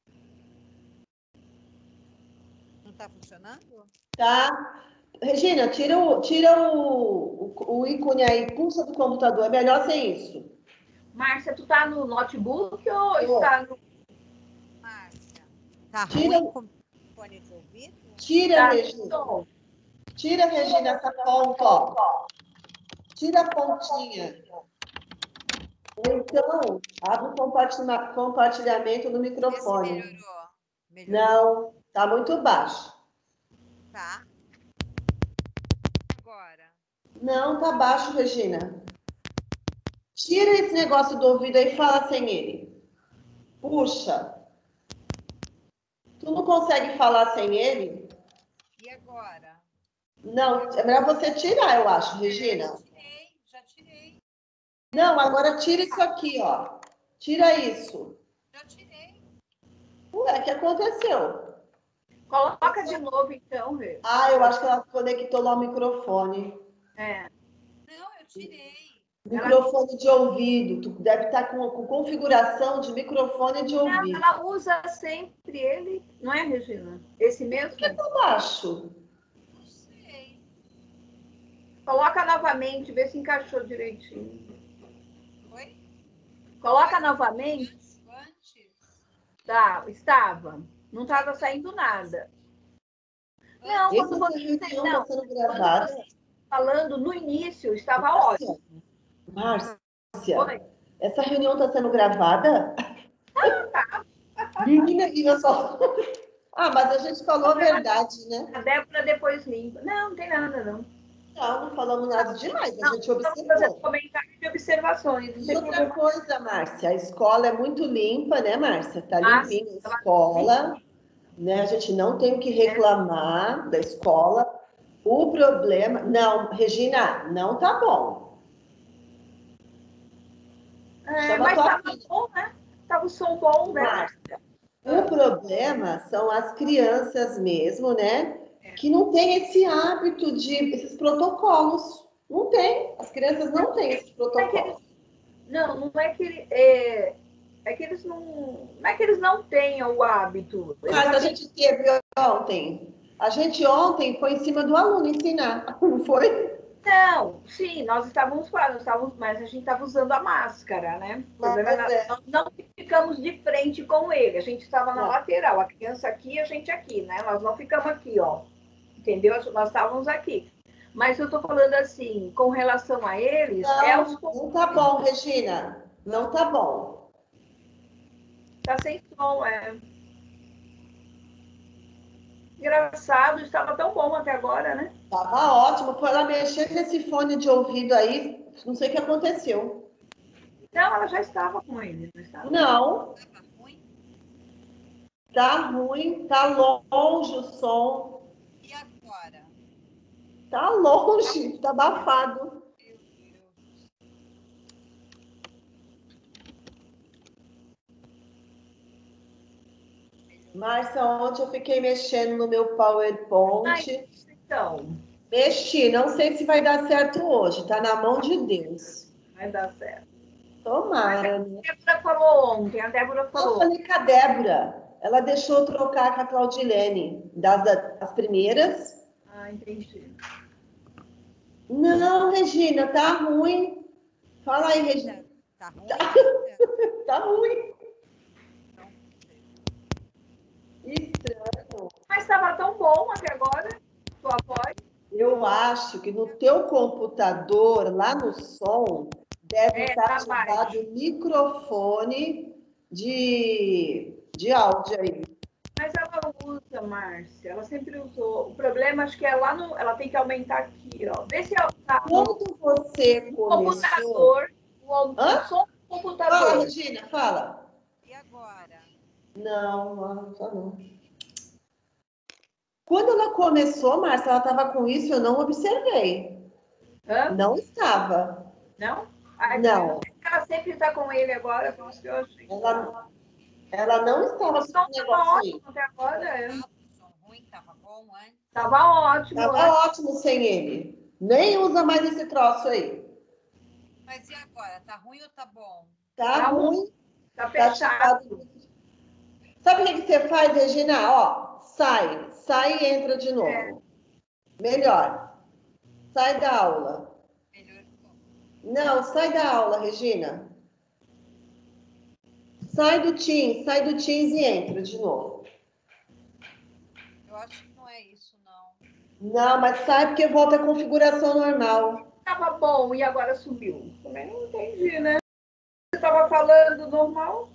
Não tá funcionando? Tá. Regina, tira o, tira o, o, o ícone aí, pulsa do computador. É melhor sem isso. Márcia, tu tá no notebook ou Eu. está no... Márcia, tá tira... ruim com o fone de ouvido? Tira, tá, Regina. Tom. Tira, Regina, essa ponta, ó. Tira a pontinha. Ou então, abre o compartilhamento no microfone. Esse melhorou. Melhorou? Não, tá muito baixo. Tá. Agora. Não, tá baixo, Regina. Tira esse negócio do ouvido aí e fala sem ele. Puxa. Tu não consegue falar sem ele? E agora? Não, é melhor você tirar, eu acho, Regina. Já tirei, já tirei. Não, agora tira isso aqui, ó. Tira isso. Já tirei. Ué, o que aconteceu? Coloca de novo, então, Rê. Ah, eu acho que ela conectou lá o microfone. É. Não, eu tirei. Microfone ela... de ouvido. Tu deve estar com, com configuração de microfone de ouvido. Ela usa sempre ele, não é, Regina? Esse mesmo? Por que tá baixo? Não sei. Coloca novamente, vê se encaixou direitinho. Oi? Coloca Mas, novamente. Antes? Tá, estava. Não estava saindo nada. Não, Esse quando você não está sendo gravado. Falando no início, estava Márcia, ótimo. Márcia, Oi? Essa reunião está sendo gravada? Ah, tá. Menina, menina só. Ah, mas a gente falou a verdade, né? A Débora depois limpa. Não, não tem nada, não. Não, não falamos nada demais, a não, gente observou. Vamos fazer comentário de observações. E outra coisa, Márcia, a escola é muito limpa, né, Márcia? Está Ah, limpinha a escola, né? A gente não tem o que reclamar é. da escola. O problema... Não, Regina, não tá bom. É, mas estava bom, né? Estava o som bom, né? Márcia, o problema são as crianças mesmo, né? Que não tem esse hábito de esses protocolos. Não tem. As crianças não têm esses protocolos. Não, não é que eles, é, é que eles não, não é que eles não tenham o hábito. Mas a gente teve ontem. A gente ontem foi em cima do aluno ensinar, não foi? Não, sim, nós estávamos falando, estávamos, mas a gente estava usando a máscara, né? O problema é, é. Nós não ficamos de frente com ele, a gente estava na não. lateral, a criança aqui e a gente aqui, né? Nós não ficamos aqui, ó. Entendeu? Nós estávamos aqui. Mas eu estou falando assim, com relação a eles... Não, é os... não tá bom, Regina. Não tá bom. Tá sem som, é. Engraçado, estava tão bom até agora, né? Tava ótimo. Foi ela mexer nesse fone de ouvido aí, não sei o que aconteceu. Não, ela já estava com ele. Não. Estava. Não. Tava ruim? Tá ruim, tá longe o som. E agora? Tá longe, tá abafado. Márcia, ontem eu fiquei mexendo no meu PowerPoint. Ai, então. Mexi, não sei se vai dar certo hoje, tá na mão de Deus. Vai dar certo. Tomara, né? A Débora falou ontem, a Débora falou. Eu falei com a Débora. Ela deixou eu trocar com a Claudilene, das, das primeiras. Ah, entendi. Não, Regina, tá ruim. Fala aí, Regina. Tá ruim? Tá, tá ruim. Estranho. Mas estava tão bom até agora, tua voz. Eu acho que no teu computador, lá no som, deve É, estar tá ativado o microfone de, de áudio aí. Mas ela usa, Márcia, ela sempre usou. O problema acho que é lá no. Ela tem que aumentar aqui, ó. Vê se ela tá Quando você começou... computador, o, Hã? o som do computador. Fala, Regina, fala. E agora? Não, não, só não. Quando ela começou, Márcia, ela estava com isso, eu não observei. Hã? Não estava. Não? Ai, Não. Ela sempre está com ele agora, por isso que eu achei. Ela, ela não estava O som com esse negócio aí. ótimo até agora. O som ruim tava bom antes? Tava ótimo. Tava né? ótimo sem ele. Nem usa mais esse troço aí. Mas e agora? Tá ruim ou tá bom? Tá, Tá ruim. Tá Tá fechado. ativado. Sabe o que, que você faz, Regina? Ó, sai. Sai e entra de novo. É. Melhor. Sai da aula. Melhorou. Não, sai da aula, Regina. Sai do Teams, sai do Teams e entra de novo. Eu acho que não é isso, não. Não, mas sai porque volta a configuração normal. Tava bom e agora subiu. Também não entendi, né? Você tava falando normal?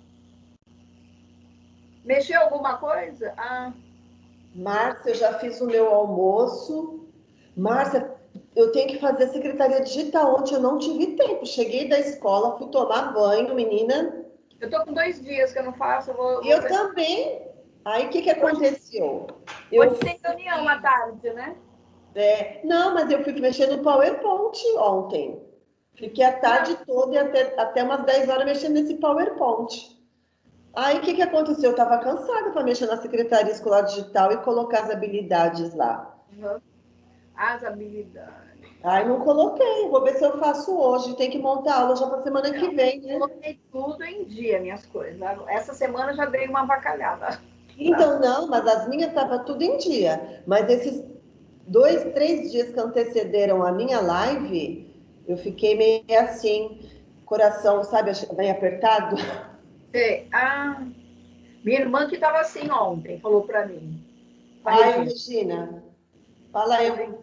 Mexeu alguma coisa? Ah, Márcia, eu já fiz o meu almoço. Márcia, eu tenho que fazer a secretaria digital. Ontem eu não tive tempo. Cheguei da escola, fui tomar banho, menina. eu tô com dois dias que eu não faço. Eu, vou, Eu vou... também. Aí, o que, que aconteceu? Eu Hoje tem reunião à tarde, né? É, não, mas eu fui mexer no PowerPoint ontem. Fiquei a tarde toda e até, até umas dez horas mexendo nesse PowerPoint. Aí, o que, que aconteceu? Eu estava cansada para mexer na Secretaria Escolar Digital e colocar as habilidades lá. Uhum. As habilidades. Aí, não coloquei. Vou ver se eu faço hoje. Tem que montar aula já para semana que vem, né? Eu coloquei tudo em dia, minhas coisas. Essa semana já dei uma avacalhada. Então, não, mas as minhas estavam tudo em dia. Mas esses dois, três dias que antecederam a minha live, eu fiquei meio assim, coração, sabe, bem apertado. É, ah, minha irmã que estava assim ontem, falou para mim. Ai, Regina, fala aí.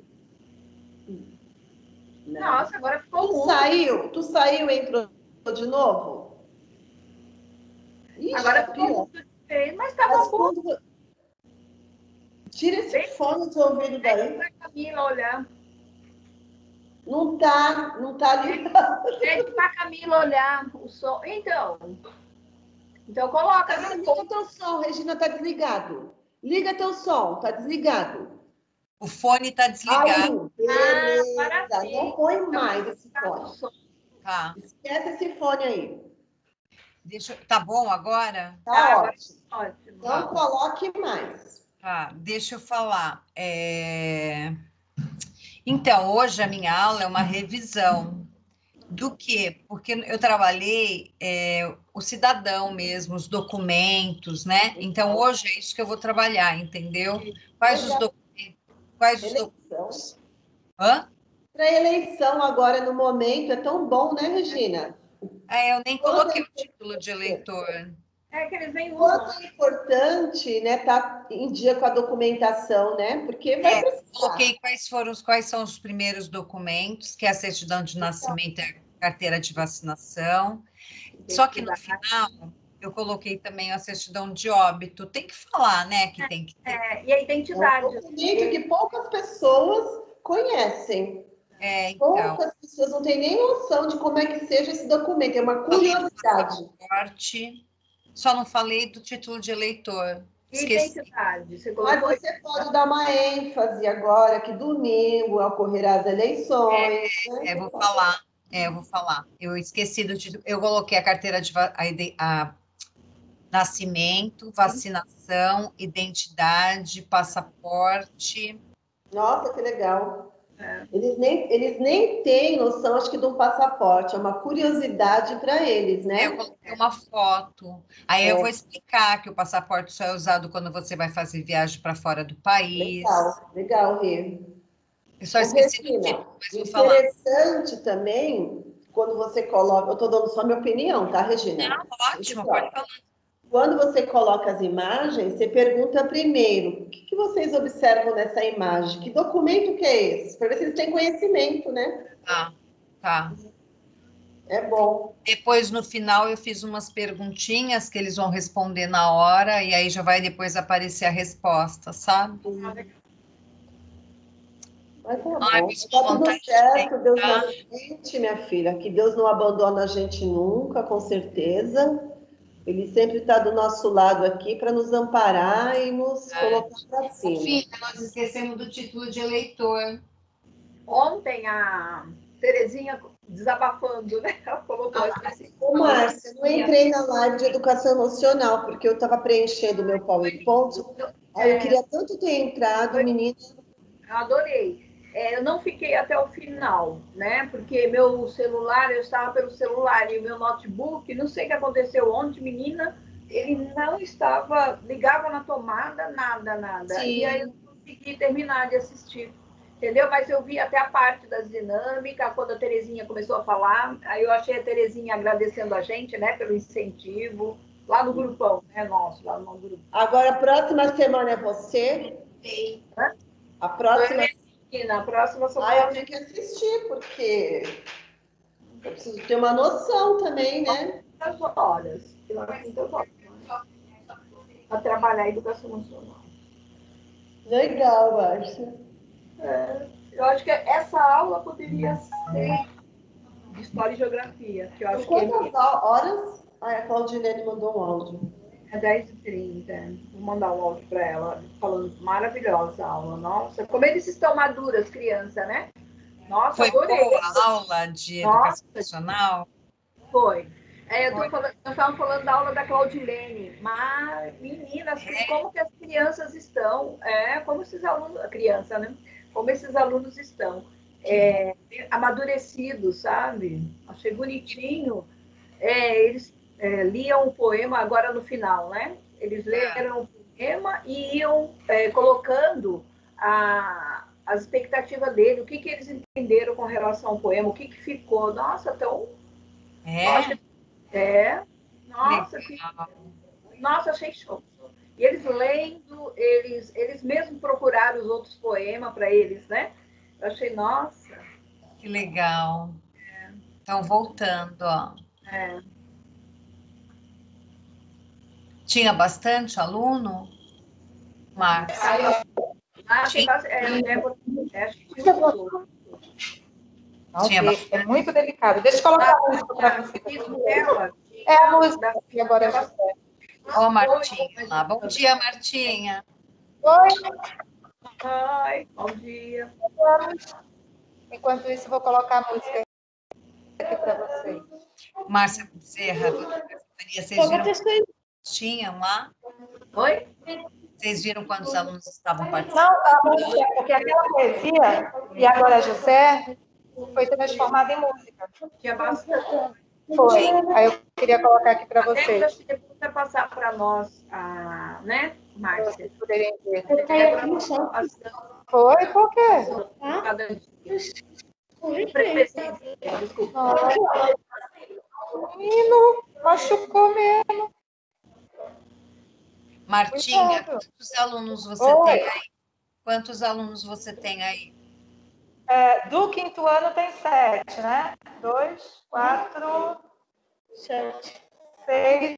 Não. Nossa, agora ficou tu muito. saiu, tu saiu e entrou de novo? Ixi, agora tá ficou pior. muito diferente, mas estava bom. Quando... Tira esse fone do ouvido daí. Para Camila olhar. Não tá, não tá ligado. Pede para Camila olhar o som. Então, então coloca. Ah, liga teu som, Regina, tá desligado. Liga teu som, tá desligado. O fone tá desligado. Aí, beleza. Ah, para não põe mais esse fone. Tá. Esquece esse fone aí. Deixa... Tá bom agora? Tá Ah, ótimo. ótimo. Não coloque mais. Tá, deixa eu falar. É... Então, hoje a minha aula é uma revisão. Do quê? Porque eu trabalhei é, o cidadão mesmo, os documentos, né? Então, hoje é isso que eu vou trabalhar, entendeu? Quais os documentos? Quais os documentos? Hã? Para eleição agora, no momento, é tão bom, né, Regina? É, eu nem coloquei o título de eleitor. É que eles vêm Quanto é importante, né, estar em dia com a documentação, né? Porque vai É, precisar. coloquei quais foram os quais são os primeiros documentos, que é a certidão de nascimento e a carteira de vacinação. Só que no final eu coloquei também a certidão de óbito. Tem que falar, né, que tem que ter. É, e a identidade. É um documento que poucas pessoas conhecem. É, então. Poucas pessoas não têm nem noção de como é que seja esse documento. É uma curiosidade. Só não falei do título de eleitor. Esqueci. Identidade. Você Mas colocou você pode dar uma ênfase agora, que domingo ocorrerá as eleições. né? É, eu vou falar. É, eu vou falar. Eu esqueci do título. Eu coloquei a carteira de va- a, ide- a nascimento, vacinação, identidade, passaporte. Nossa, que legal. É. Eles nem, eles nem têm noção, acho que, de um passaporte. É uma curiosidade para eles, Eu né? coloquei uma foto. Aí eu É. vou explicar que o passaporte só é usado quando você vai fazer viagem para fora do país. Legal, legal, Rê. Eu só Ô, esqueci do Regina, título, mas vou falar. interessante também, quando você coloca... Eu estou dando só minha opinião, tá, Regina? Ah, ótimo, pode falar. Quando você coloca as imagens, você pergunta primeiro, o que, que vocês observam nessa imagem? Que documento que é esse? Para ver se eles têm conhecimento, né? Tá, tá. É bom. Depois, no final, eu fiz umas perguntinhas que eles vão responder na hora, e aí já vai depois aparecer a resposta, sabe? Mas tá Ai, bom. mas Tá com tudo vontade de certo, Deus tentar. na frente, minha filha. Que Deus não abandona a gente nunca, com certeza. Ele sempre está do nosso lado aqui para nos amparar e nos colocar para cima. Filha, nós esquecemos do título de eleitor. Ontem a Terezinha desabafando, né? Ela colocou assim. Ô, Márcia, eu não entrei na live de educação emocional, porque eu estava preenchendo o meu PowerPoint. Aí eu queria tanto ter entrado, menina. Eu adorei. É, eu não fiquei até o final, né? Porque meu celular, eu estava pelo celular e o meu notebook, não sei o que aconteceu ontem, menina, ele não estava, ligava na tomada, nada, nada. Sim. E aí eu não consegui terminar de assistir, entendeu? Mas eu vi até a parte das dinâmicas, quando a Terezinha começou a falar, aí eu achei a Terezinha agradecendo a gente, né, pelo incentivo, lá no grupão, né, nosso, lá no grupo. Agora, a próxima semana é você? Sim. A próxima... E na próxima só Ah, eu tenho que assistir, porque eu preciso ter uma noção também, né? muitas horas. Muitas horas. Para trabalhar a educação emocional. Legal, Márcia. É, eu acho que essa aula poderia ser de História e Geografia. Que eu acho Quantas que horas? Ah, a Claudinete mandou um áudio. é dez e trinta. Vou mandar um áudio para ela, falando maravilhosa a aula. Nossa, como eles estão maduras, criança, né? Nossa, Foi adorei. boa a aula de educação Nossa, emocional? foi. É, eu tô falando, nós estávamos falando da aula da Claudilene, mas, meninas, É. como que as crianças estão, é, como esses alunos, a criança, né? Como esses alunos estão é, amadurecidos, sabe? Achei bonitinho. É, eles é, liam o poema agora no final, né? Eles leram o poema e iam é, colocando a, as expectativas dele, o que, que eles entenderam com relação ao poema, o que, que ficou. Nossa, tão... É? É. Nossa, que... Nossa, achei show. E eles lendo, eles, eles mesmos procuraram os outros poemas para eles, né? Eu achei, nossa. Que legal. Então, voltando, ó. É. Tinha bastante aluno? Márcia? Ah, tem bastante. É, é, é, acho que tinha um Tinha bastante. É muito delicado. Deixa eu colocar a música para você. É a música que agora é José. Ó, oh, Martinha lá. Bom dia, Martinha. Oi. Oi, bom dia. Enquanto isso, eu vou colocar a música aqui para vocês. Márcia Bezerra, vocês viram tinham lá? Oi? Vocês viram quantos alunos estavam participando? Não, a música, porque aquela poesia, e agora José, foi transformada em música. Tinha bastante. Foi. Aí eu queria colocar aqui para vocês. Acho que depois vai passar para nós, a, né, Márcia? Poderem ver. Foi, por quê? Desculpa. Menino, machucou mesmo. Martinha, quantos alunos você Oi. tem aí? Quantos alunos você tem aí? É, do quinto ano tem sete, né? Dois, quatro, sete, seis,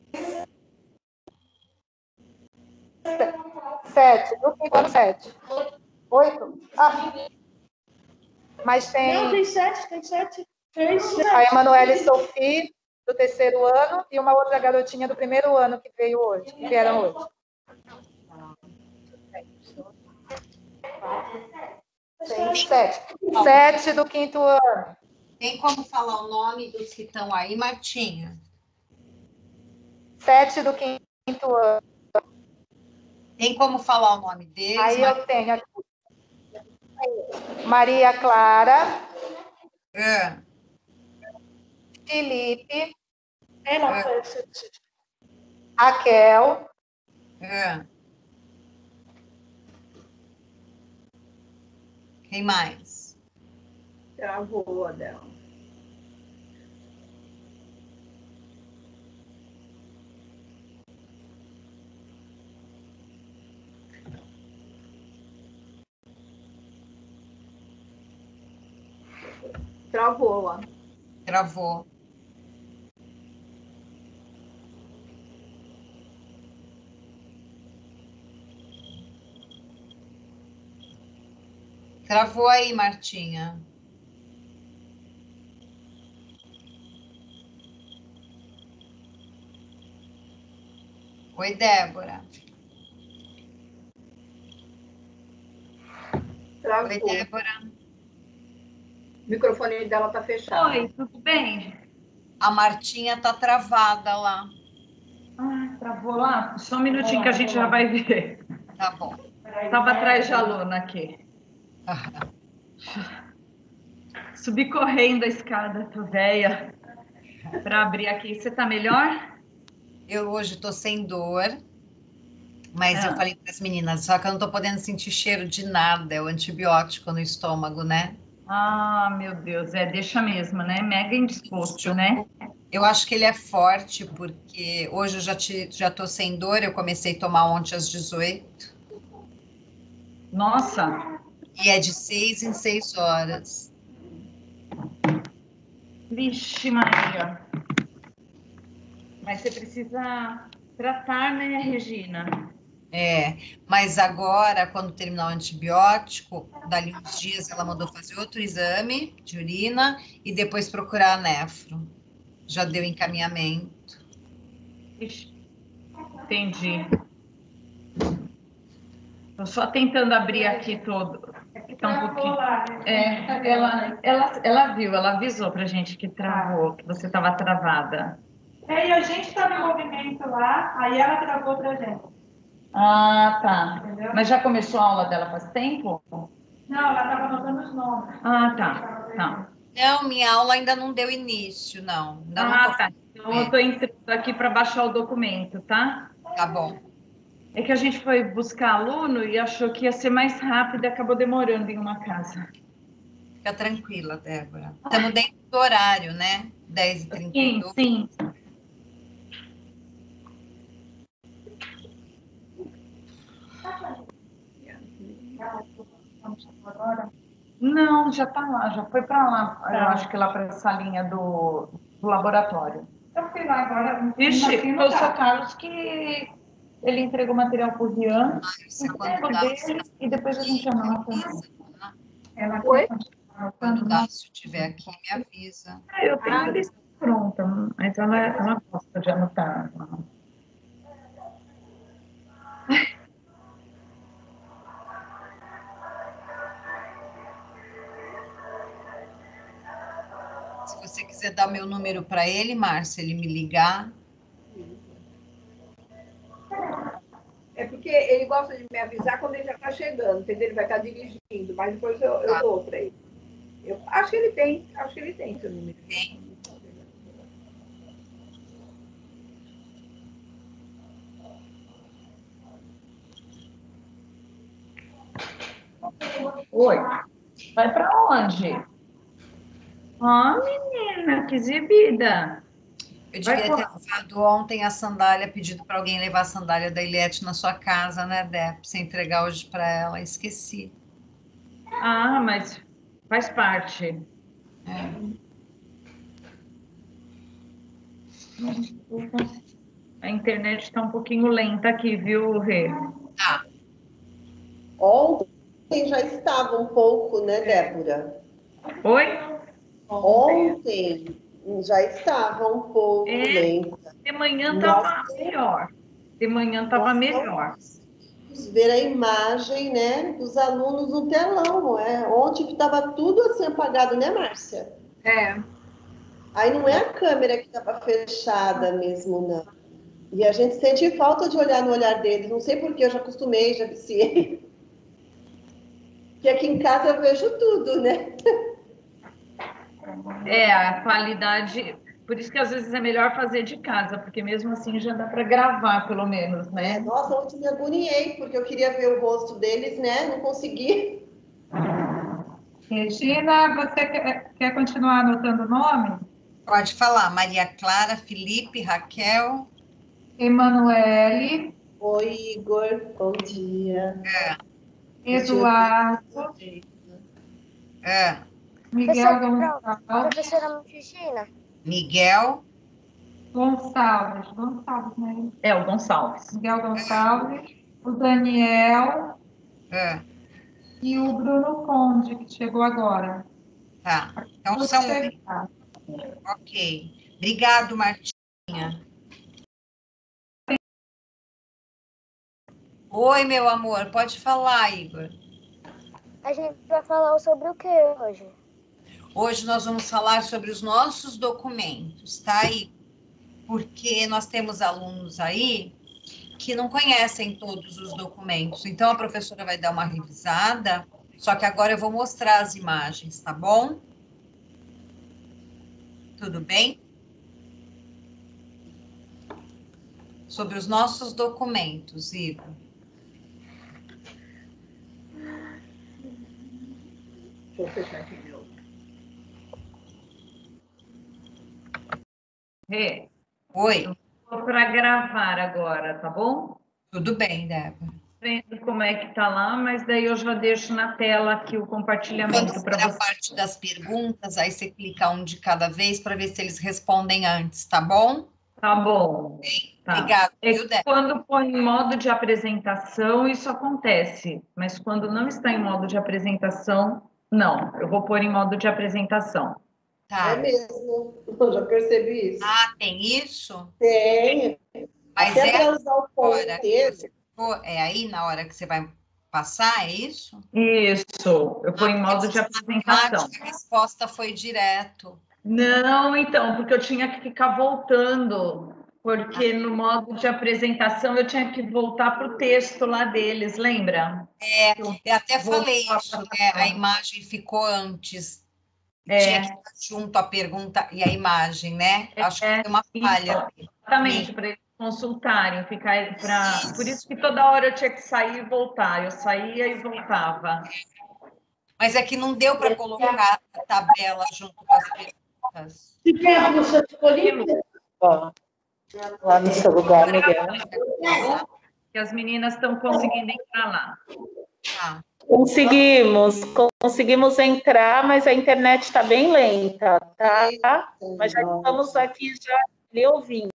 sete. Do quinto ano, sete. Oito? Ah. Mas tem... Não, tem sete, tem sete. Três, sete. A Emanuele Sophie, do terceiro ano, e uma outra garotinha do primeiro ano que veio hoje, que vieram hoje. sete. Sete do quinto ano. Tem como falar o nome dos que estão aí, Martinha? Sete do quinto ano. Tem como falar o nome deles? Aí Mar... eu tenho aqui Maria Clara, é. Felipe, Ela é. Raquel, é. Quem mais? Travou a dela. Travou lá. Travou. Travou aí, Martinha. Oi, Débora. Travou. Oi, Débora. O microfone dela tá fechado. Oi, tudo bem? A Martinha tá travada lá. Ah, travou lá? Só um minutinho que a gente já vai ver. Tá bom. Estava atrás de aluna aqui. Subi correndo a escada, tô velha, para abrir aqui. Você tá melhor? Eu hoje tô sem dor, mas Ah. eu falei para as meninas, só que eu não tô podendo sentir cheiro de nada, é o antibiótico no estômago, né? Ah, meu Deus, é, deixa mesmo, né? Mega indisposto, né? Eu acho que ele é forte, porque hoje eu já, te, já tô sem dor, eu comecei a tomar ontem às dezoito. Nossa! E é de seis em seis horas. Vixe, Maria. Mas você precisa tratar, né, Regina? É, mas agora, quando terminar o antibiótico, dali uns dias ela mandou fazer outro exame de urina e depois procurar a nefro. Já deu encaminhamento. Ixi, entendi. Estou só tentando abrir aqui todo. Tá um pouquinho. É, ela, ela, ela viu, ela avisou pra gente que travou, que você estava travada. É, e a gente estava em movimento lá, aí ela travou pra gente. Ah, tá. Entendeu? Mas já começou a aula dela faz tempo? Não, ela estava anotando os nomes. Ah, tá. Tá. Não, minha aula ainda não deu início, não. Ainda não Ah, tô... tá. Então eu estou entrando aqui para baixar o documento, tá? Tá bom. É que a gente foi buscar aluno e achou que ia ser mais rápido e acabou demorando em uma casa. Fica tranquila, Débora. Estamos dentro do horário, né? dez e trinta e dois. Sim, sim. Não, já está lá, já foi para lá. Eu acho que lá para a salinha do, do laboratório. Eu fui lá agora. Vixe, foi o seu Carlos que ele entregou material para o Rian, e depois a gente anota. Ela foi? Quando o Dácio estiver aqui, me avisa. Eu tenho a lista pronta, mas ela, ela gosta de anotar. Se você quiser dar meu número para ele, Márcia, ele me ligar. É porque ele gosta de me avisar quando ele já está chegando, entendeu? Ele vai estar dirigindo, mas depois eu, eu dou para ele. Eu acho que ele tem, acho que ele tem seu número. Tem. Oi, vai para onde? Ah, menina, que exibida. Eu devia ter levado ontem a sandália, pedido para alguém levar a sandália da Eliette na sua casa, né, Dé? Pra você entregar hoje para ela. Esqueci. Ah, mas faz parte. É. A internet está um pouquinho lenta aqui, viu, Rê? Tá. Ontem já estava um pouco, né, Débora? Oi? Ontem já estava um pouco É, lenta. de manhã estava melhor. De manhã estava melhor. ver a imagem, né, dos alunos no telão, não é? Ontem estava tudo assim apagado, né, Márcia? É. Aí não é a câmera que estava fechada mesmo, não. E a gente sente falta de olhar no olhar deles. Não sei porque eu já acostumei, já viciei. Porque aqui em casa eu vejo tudo, né? É, a qualidade. Por isso que às vezes é melhor fazer de casa, porque mesmo assim já dá para gravar, pelo menos, né? É, nossa, ontem me agoniei, porque eu queria ver o rosto deles, né? Não consegui. Regina, você quer, quer continuar anotando o nome? Pode falar. Maria Clara, Felipe, Raquel. Emanuele. Oi, Igor. Bom dia. É. Eduardo. É. Miguel Gonçalves. Professora Regina. Miguel. Gonçalves. Gonçalves, né? É, o Gonçalves. Miguel Gonçalves. O Daniel. É. E o Bruno Conde, que chegou agora. Tá. Então Vou são. chegar. Ok. Obrigado, Martinha. Oi, meu amor. Pode falar, Igor. A gente vai falar sobre o que hoje? Hoje nós vamos falar sobre os nossos documentos, tá, Igor? Porque nós temos alunos aí que não conhecem todos os documentos. Então, a professora vai dar uma revisada, só que agora eu vou mostrar as imagens, tá bom? Tudo bem? Sobre os nossos documentos, Igor. Deixa eu fechar aqui meu. Rê, Oi. Vou para gravar agora, tá bom? Tudo bem, Débora. Vendo como é que tá lá, mas daí eu já deixo na tela aqui o compartilhamento para Quando for você. a parte das perguntas, aí você clica um de cada vez para ver se eles respondem antes, tá bom? Tá bom. Tá. Obrigada, É viu, Débora? quando põe em modo de apresentação, isso acontece, mas quando não está em modo de apresentação, não. Eu vou pôr em modo de apresentação. Tá. É mesmo. Eu já percebi isso. Ah, tem isso? Tem. Mas Até é para usar o hora que ponteiro. você for, é aí na hora que você vai passar, é isso? Isso, eu ponho em modo de apresentação. A resposta foi direto. Não, então, porque eu tinha que ficar voltando, porque no modo de apresentação eu tinha que voltar para o texto lá deles, lembra? É, eu até falei isso, né? A imagem ficou antes. É. Tinha que estar junto a pergunta e a imagem, né? Acho que foi uma falha. Isso, exatamente, para eles consultarem, ficar para. Por isso que toda hora eu tinha que sair e voltar. Eu saía e voltava. Mas é que não deu para colocar a tabela junto com as perguntas. Se perde no seu escolhido. Lá no seu lugar, Miguel. Que as meninas estão conseguindo entrar lá. Ah. Conseguimos, conseguimos entrar, mas a internet está bem lenta, tá? Mas já estamos aqui já lhe ouvindo.